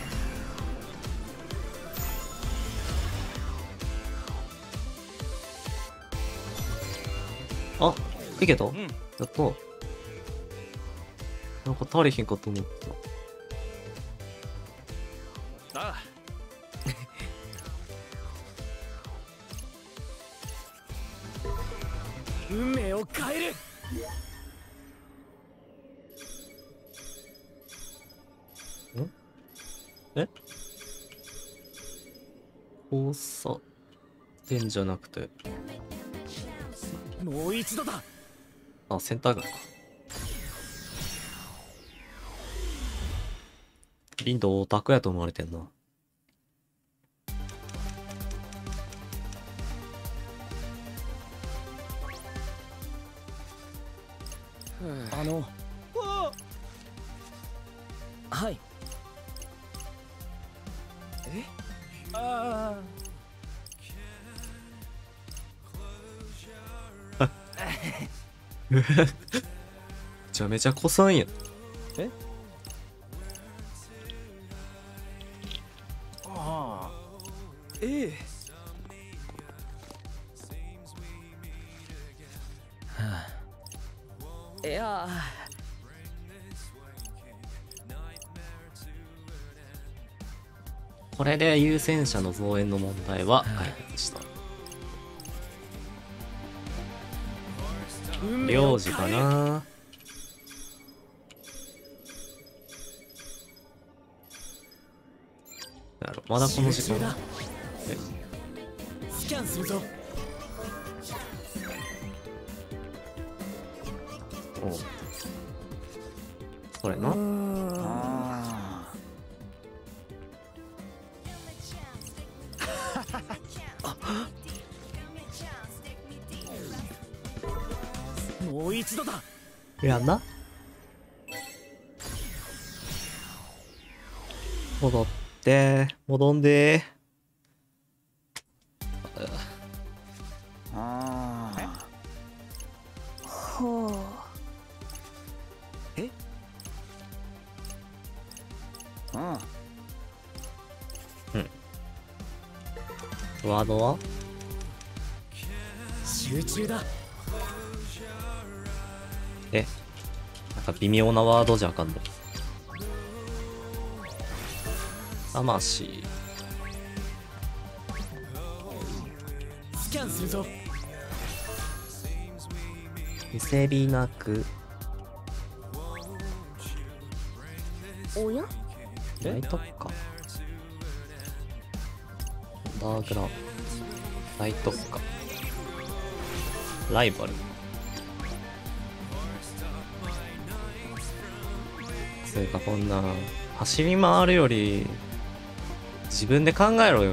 あ、いけた？うん、やった。なんか足りひんかと思った。 ああ。 運命を変える。 ん？え？交差点じゃなくて。 もう一度だ。 あ、センター街か。リンドオタクやと思われてんな。 あの。はい。え？ああ。 めちゃめちゃこさんや。 え？ああ。ええ。はあ。いや。 これで優先者の増援の問題は解決した。 領事かな。なるまだこの時間。えスキャンするぞ。 おうそれな。 あーもう一度だ。 やんな。戻って戻んでああほう。 えあワードは集中だ。 えなんか微妙なワードじゃあかんの。魂スキャンするぞ。 見せびなくおやライトかダーグラライトかライバルそれかこんな走り回るより自分で考えろよ。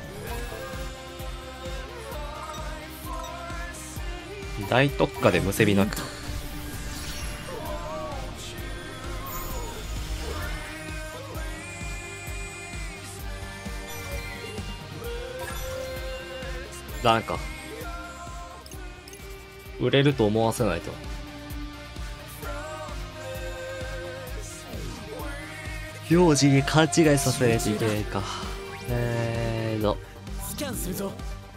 大特化でむせびなくなんか売れると思わせないと。幼児に勘違いさせないといけないか。えーとスキャンするぞ。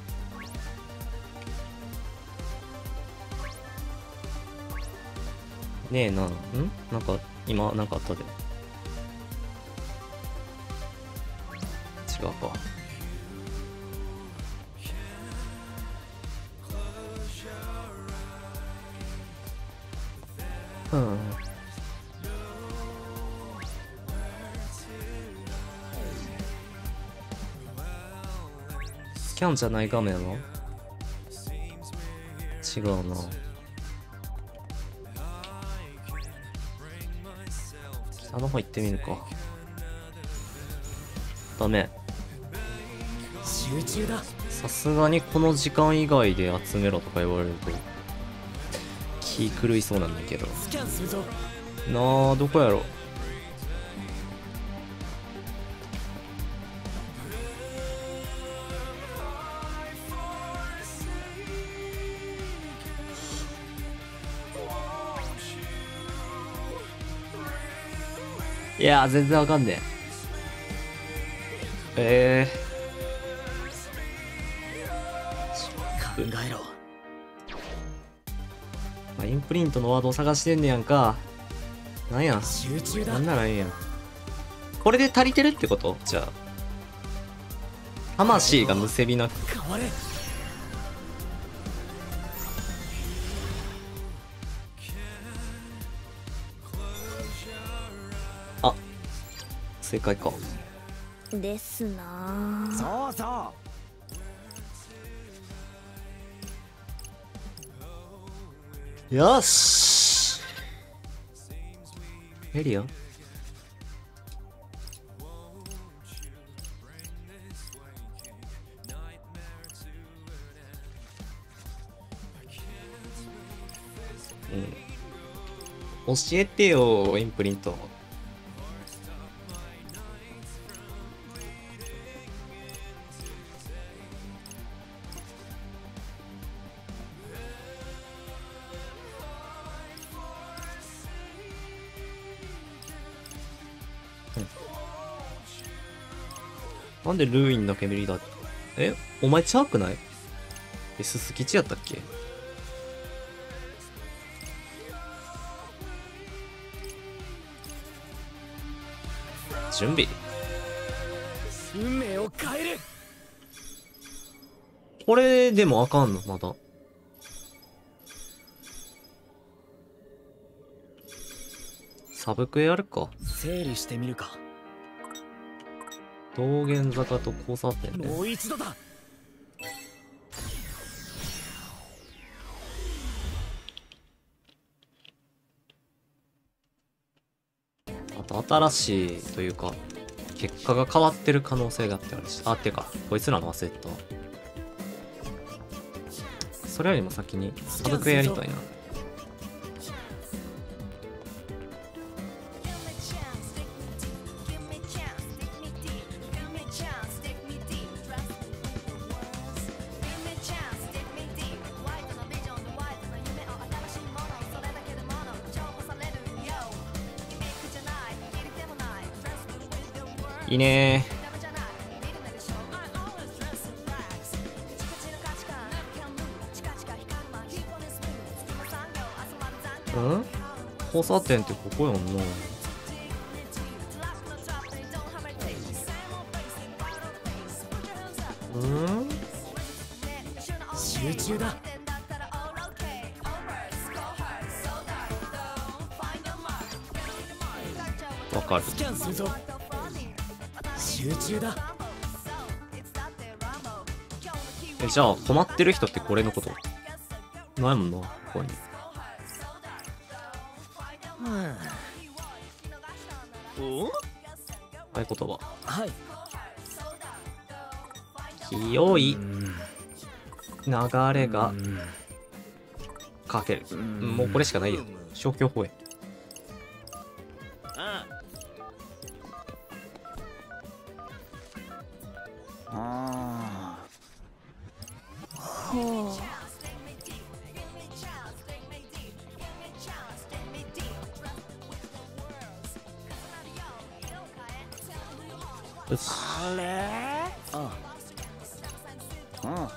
ねえな。んなんか今なんかあったで。違うか。うんスキャンじゃない画面は違うな。下の方行ってみるか。ダメ。 集中だ。 さすがにこの時間以外で集めろとか言われると気狂いそうなんだけどスキャンするぞ。 なあ。どこやろ。いやー全然わかんねえ。え考えろ。 ー、まあ、インプリントのワードを探してんねやんか。なんや集中だなん。ならいいやん。これで足りてるってこと。じゃあ魂がむせびなく。 変われ。 あ正解か。 ですなあ。 そうそよしエリアうん教えてよインプリント。なんでルーインだけ無理だ。えお前ちゃうくない。えすすきちやったっけ。準備。 運命を変える。 これでもあかんのまだ。 サブクエやるか。 整理してみるか。 道玄坂と交差点で。 もう一度だ。 あと新しいというか結果が変わってる可能性があってあるし、あってかこいつらの忘れた。それよりも先にサブクエやりたいな。いいねー。うん交差点ってここやんな。うん集中だ。 わかる。 スキャンするぞ。集中だ。 え、じゃあ困ってる人ってこれのことないもんな、ここに。合言葉。 はい。 清い流れがかける。もうこれしかないよ。消去法へ。 あほう。 よし。 あれ。 あああ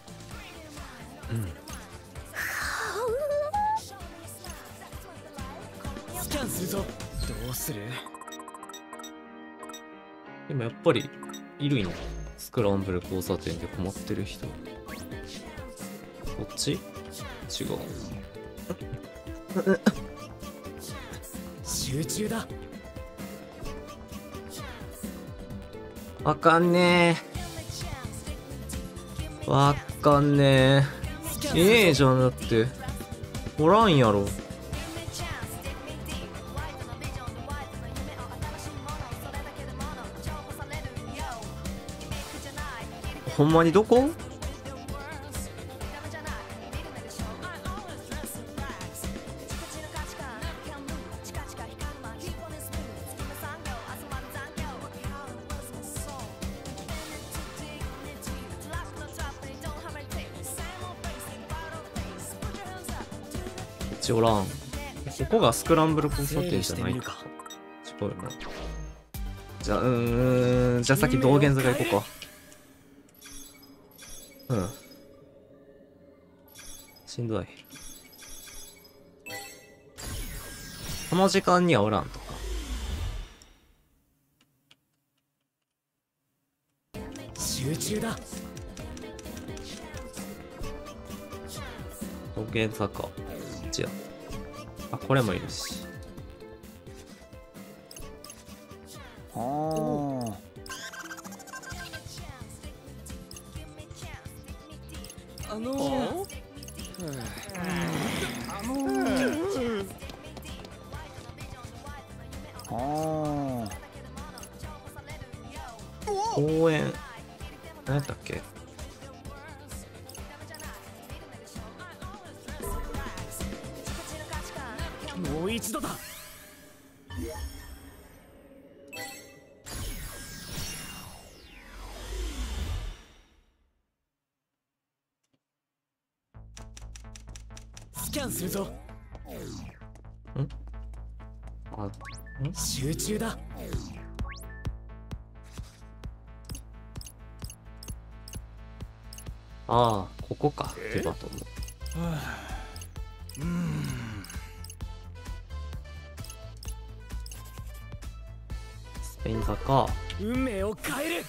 スキャンするぞ。どうする？ でもやっぱりいるんや。スクランブル交差点で困ってる人。こっち？違う。 集中だ。 わかんねえ。わかんねえ。ええじゃん、だって。おらんやろ。ほんまにどこ？おらん。ここがスクランブル交差点じゃないか。違うよな。じゃあ、うーん、じゃあ先道玄坂行こうか。うん。しんどい。この時間にはおらんとか。 集中だ。 道玄坂。こっちや。あ、これもいるし。 あああのー、あのー、 あ公園。何やったっけ？ もう一度だ。スキャンするぞ。 ん？あ、ん？ 集中だ。 ああ、ここか。手バトンの。 うん。 スペイン坂。 運命を変える。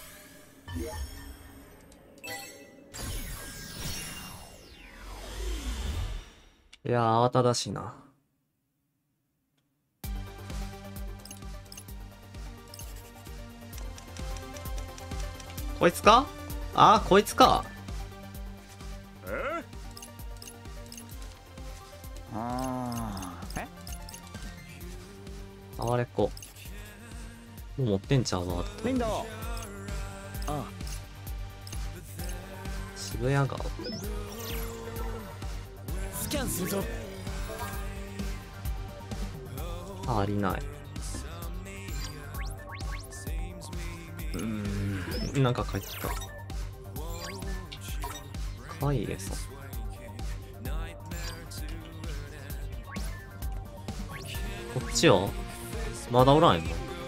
いやー、慌ただしいな。 こいつか？あーこいつか。 ああわれっこもう持ってんちゃうわ。 あウィンドウ。あ渋谷川。 スキャンするぞ。 あありない。 うーんなんか書いてた。カイレさん。こっちはまだおらんやんの。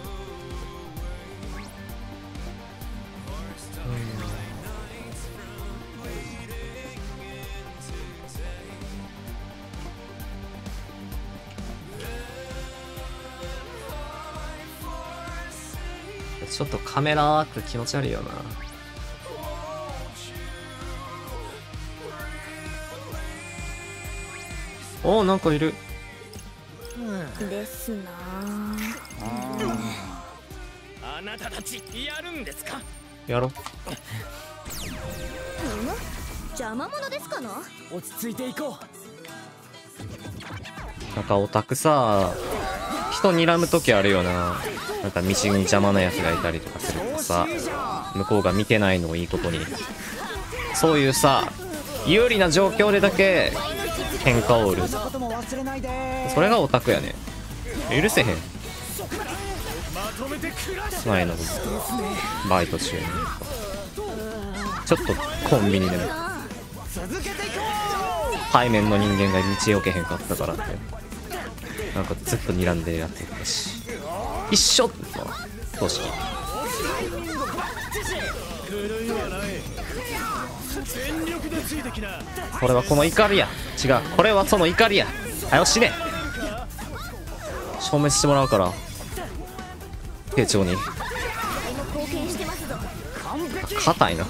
ちょっとカメラワーク気持ち悪いよな。おーなんかいる。 ですなあなたたちやるんですか？ やろ。 うん邪魔者ですかな。 落ち着いていこなんかオタクさ、人睨む時あるよな。なんか道に邪魔なやつがいたりとかするとさ、向こうが見てないのをいいことに、そういうさ有利な状況でだけ喧嘩を売る。 う。ことも忘れないで。 それがオタクやね。許せへん。 まとめてクラッシュ。 前のバイト中にちょっとコンビニでも続けていこ背面の人間が道よけへんかったからってなんかずっと睨んでやってたし、一緒ってさ組織。これはこの怒りや。違う、これはその怒りや。はよ死ね。消滅してもらうから丁重に。 貢献してますぞ。 硬いな。ん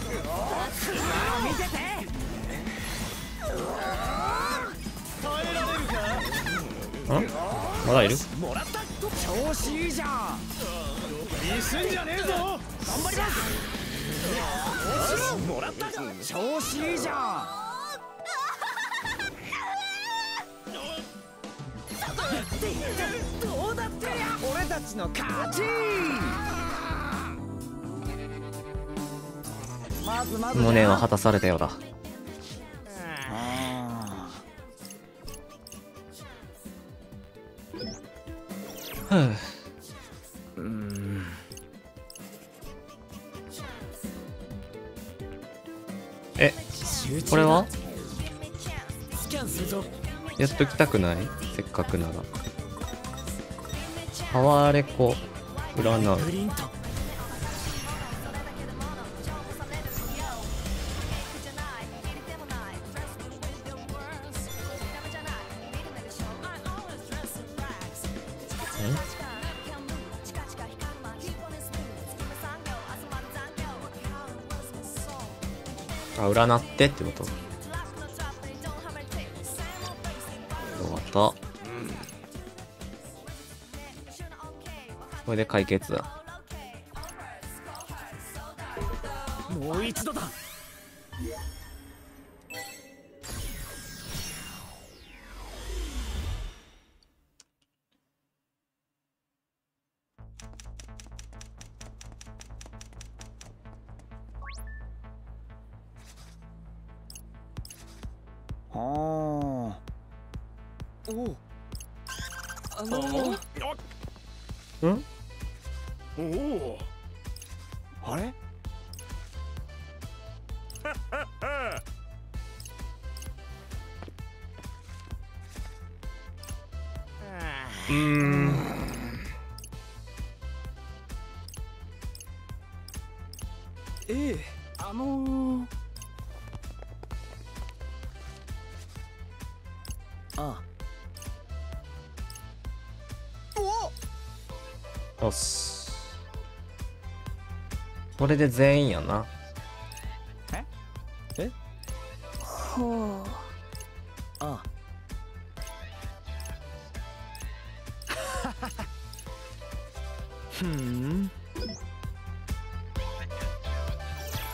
まだいる？ う。調子いいじゃん。 ミスんじゃねえぞ。 頑張ります。もらったじゃん。調子いいじゃん。どうだって俺たちの勝ち。まずまず無念は果たされたようだ。 あふう。 ーうーんえ、これはスキャンするぞ。 やっときたくない？せっかくなら。タワーレコ占う。 プリント。 あ、占ってってこと？終わった。これで解決だ。 もう一度だ。はあ。お。あのー、 ん？ おお。 あれ？ うーん。 ええ、あのー、ああ。 よし。これで全員やな。 ほう。 あふん。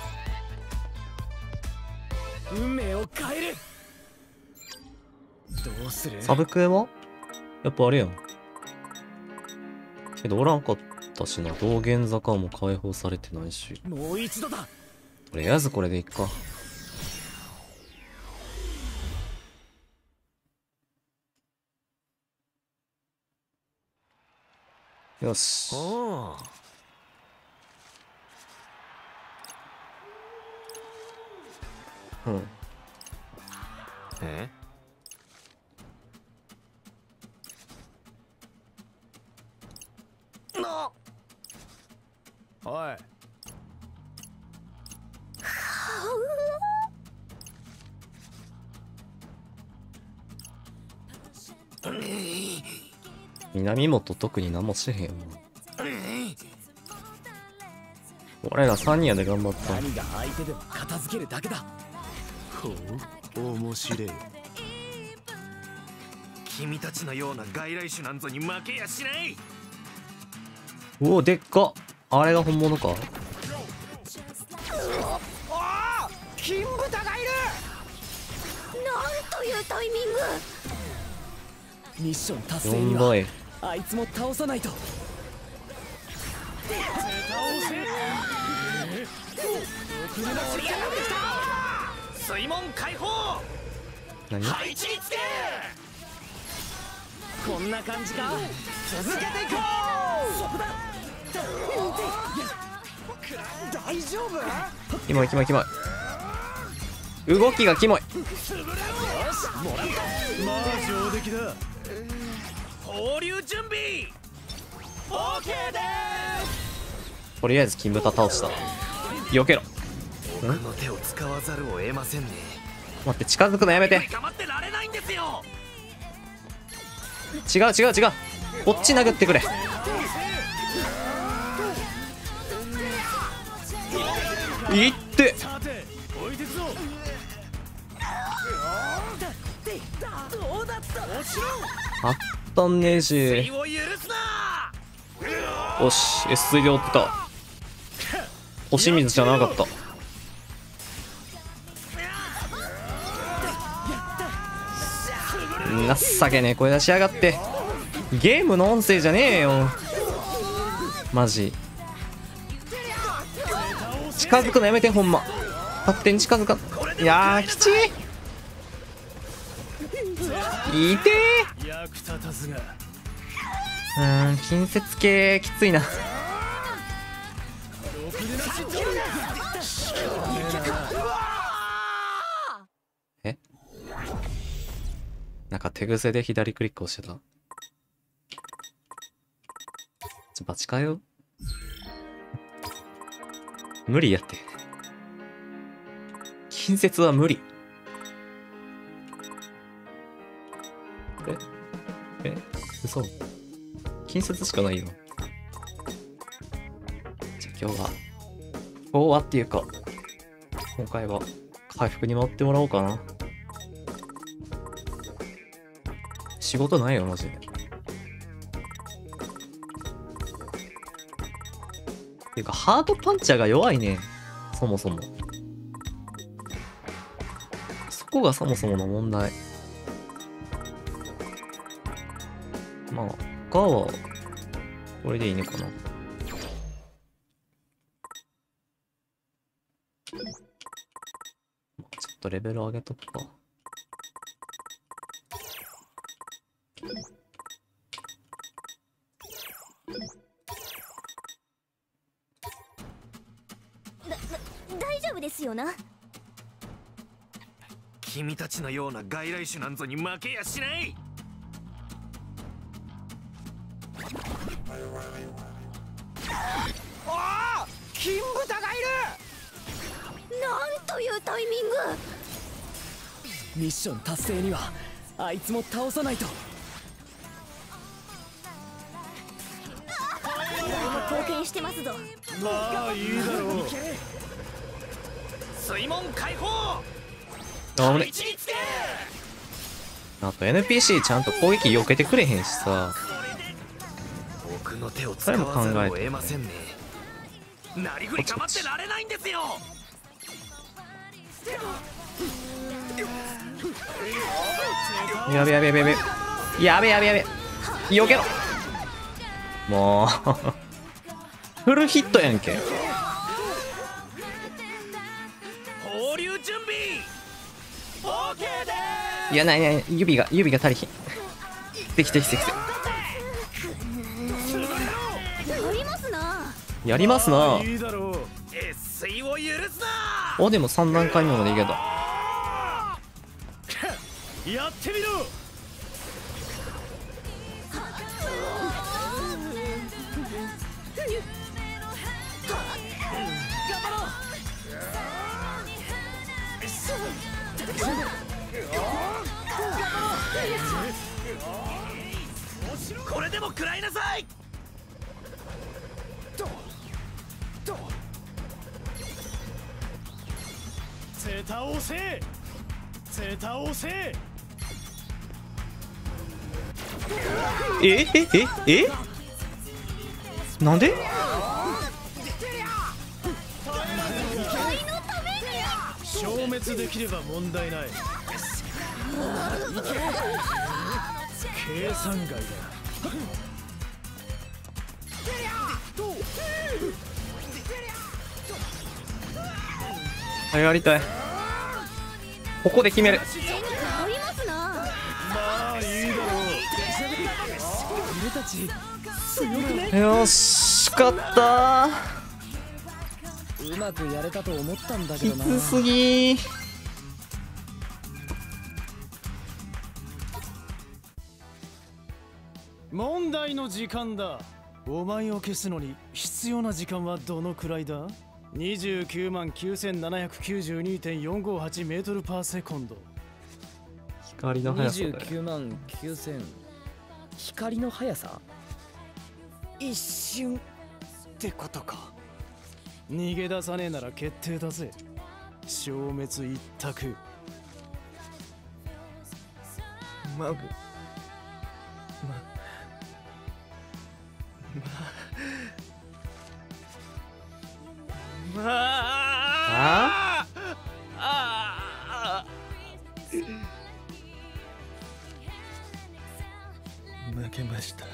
する？ サブクエはやっぱあれやん。けどおらんかったしな。道玄坂も解放されてないし。 もう一度だ。 とりあえずこれでいっか。よし。 おうん。 えなおい南本特に何もしてへんよな。俺らさんにんやで頑張った。 何が相手でも片付けるだけだ。 ほう面白い。君たちのような外来種なんぞに負けやしない。 おお、でっか。あれが本物か。 おお、金豚がいる。 なんというタイミング。 ミッション達成によんばい。 はあいつも倒さないと。 水門解放。 何？ 配置につけ。 こんな感じか。 続けていこう。そこだ。大丈夫？ キモいキモいキモい。動きがキモい。 まあ上出来だ。放流準備。オーケーでとりあえず金豚倒した。避けろ。 僕の手を使わざるを得ませんね。 待って、近づくのやめて。 構ってられないんですよ。 違う違う違う。こっち殴ってくれ。いってあったんねえし。よし、エススリで追ってた。星水じゃなかった。情けねえ声出しやがって。ゲームの音声じゃねえよマジ。近づくのやめて、ほんま。勝手に近づかん。いやー、きちい。いてー。うーん、近接系きついな。え、なんか手癖で左クリックをしてた。ちょ、バチかよ。無理やって。近接は無理。ええ嘘。近接しかないよ。じゃあ今日は今日はっていうか今回は回復に回ってもらおうかな。仕事ないよマジで。っていうかハードパンチャーが弱いね、そもそも。そこがそもそもの問題。まあ他はこれでいいのかな。ちょっとレベル上げとくか。 大丈夫ですよな。 君たちのような外来種なんぞに負けやしない。 おお、金豚がいる。 なんというタイミング。 ミッション達成にはあいつも倒さないと。 貢献してますぞ。 まあいいだろう。水門解放。 あれ、あと エヌピーシー ちゃんと攻撃避けてくれへんしさ。 僕の手を使わざるを得ませんね。なりふり構ってられないんですよ。 やべやべやべやべやべやべやべ避けろ。もうフルヒットやんけ。 放流準備 OK でいやないない指が指が足りひん。できてきてきてやりますな。 やりますな。 いいだろう。越水を許すな。 おでもさん段階目までいけた。 やってみろ。これでも食らいなさい。ゼタ押せ。ゼタ押せ。 ええええなんで。 消滅できれば問題ない。計算外だ。 あやりたい。ここで決める。 やりますな。 まあいいだろ俺たちよし勝ったうまくやれたと思ったんだけきどな。 つすぎ。 問題の時間だ。お前を消すのに必要な時間はどのくらいだ？ にじゅうきゅうまんきゅうせんななひゃくきゅうじゅうにてんよんごはちメートルパーセコンド。 光の速さだよ。 にじゅうきゅうまんきゅうせん。光の速さ？ 一瞬ってことか。 逃げ出さねえなら決定だぜ。消滅一択。 マブまああ負けました。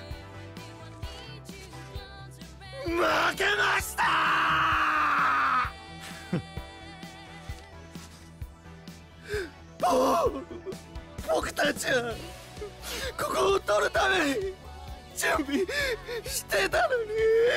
負けました僕たちはここを取るために準備してたのに。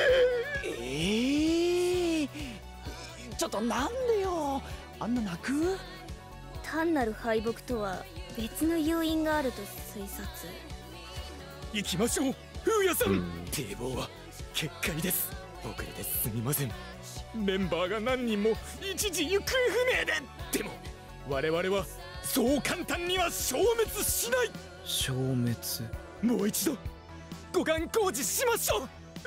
ええー、ちょっとなんでよあんな泣く。 単なる敗北とは別の誘因があると推察。 行きましょう風也さん、 うん堤防は決壊です。遅れてすみません。メンバーが何人も一時行方不明で。でも我々はそう簡単には消滅しない。 消滅。 もう一度護岸工事しましょう。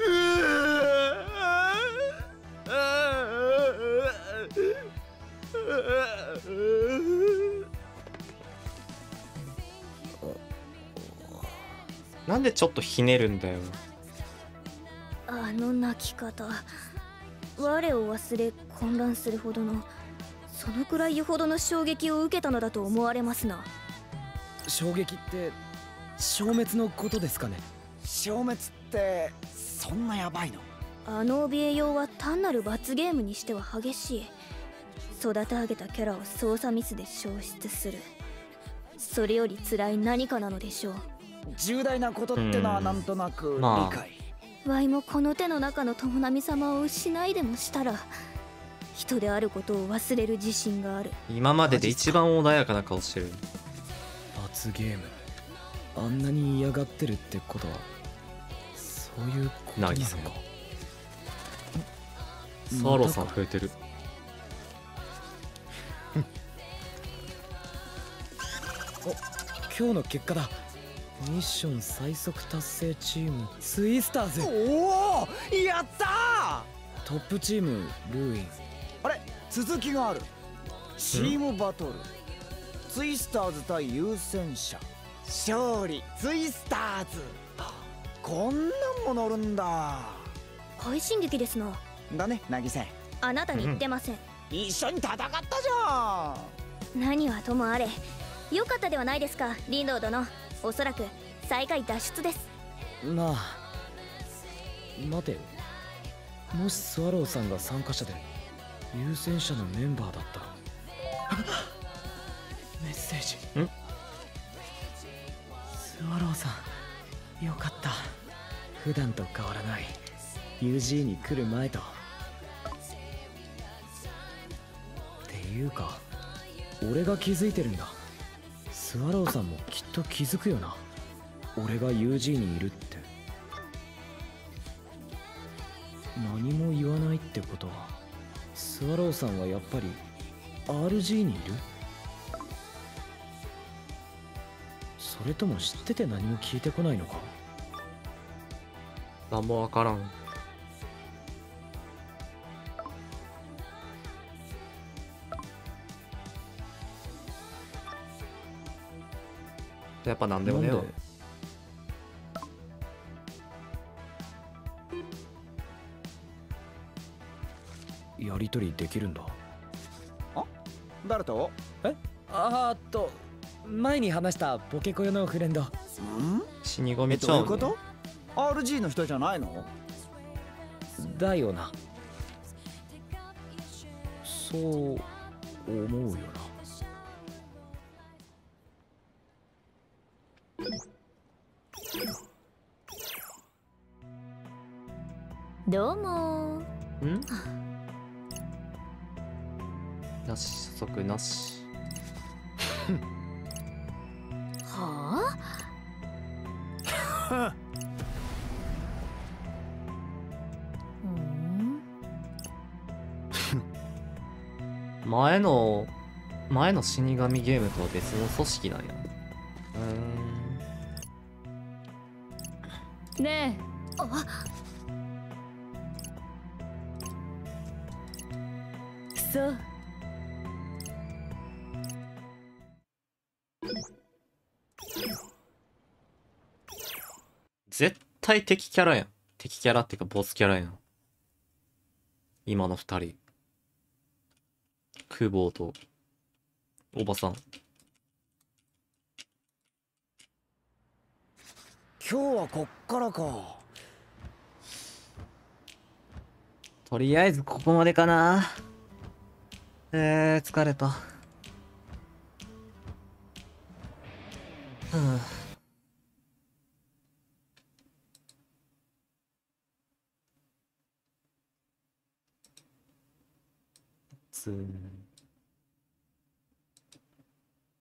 なんでちょっとひねるんだよ。 あの泣き方、我を忘れ混乱するほどの、そのくらいよほどの衝撃を受けたのだと思われますな。 衝撃って消滅のことですかね。 消滅ってそんなやばいの？ あの怯えようは単なる罰ゲームにしては激しい。育て上げたキャラを操作ミスで消失する、それより辛い何かなのでしょう。 重大なことってのはなんとなく理解、 まあわいもこの手の中の友波様を失いでもしたら、人であることを忘れる自信がある。 今までで一番穏やかな顔してる。 罰ゲーム。あんなに嫌がってるってことはそういうことなのか。 渚サーロさん増えてる。 お、今日の結果だ。ミッション最速達成チームツイスターズ。 おおやったトップチームルーイン。 ー。あれ続きがある。チームバトルツイスターズ対優先者、勝利ツイスターズ。こんなんも乗るんだ。 快進撃ですな。 だね渚。 あなたに言ってません、 一緒に戦ったじゃん。 何はともあれ、 良かったではないですかリンドウ殿。おそらく最下位脱出です。 なあ待てよ、もしスワローさんが参加者で優先者のメンバーだったらメッセージ。 んスワローさんよかった。普段と変わらない ユージー に来る前と。っていうか俺が気づいてるんだ。スワローさんもきっと気づくよな、俺が ユージー にいるって。何も言わないってことはスワローさんはやっぱり アールジー にいる？それとも知ってて何も聞いてこないのか？ なんもわからん。やっぱなんでもねえわ。 やりとりできるんだ。 あ、誰と？ えあーっと前に話したポケコヨのフレンド。 ん？ 死神え、 ちゃうの？ どういうこと？ アールジー の人じゃないの？ だよな。そう思うよな。 どうもんなし、初速なし。 はあうん前の、前の死神ゲームとは別の組織なんや。うーん。 ねえ、あそう絶対敵キャラやん。敵キャラっていうかボスキャラやん。今の二人。クボーとおばさん。 今日はこっからか。 とりあえずここまでかな。えー、疲れた。うん。つー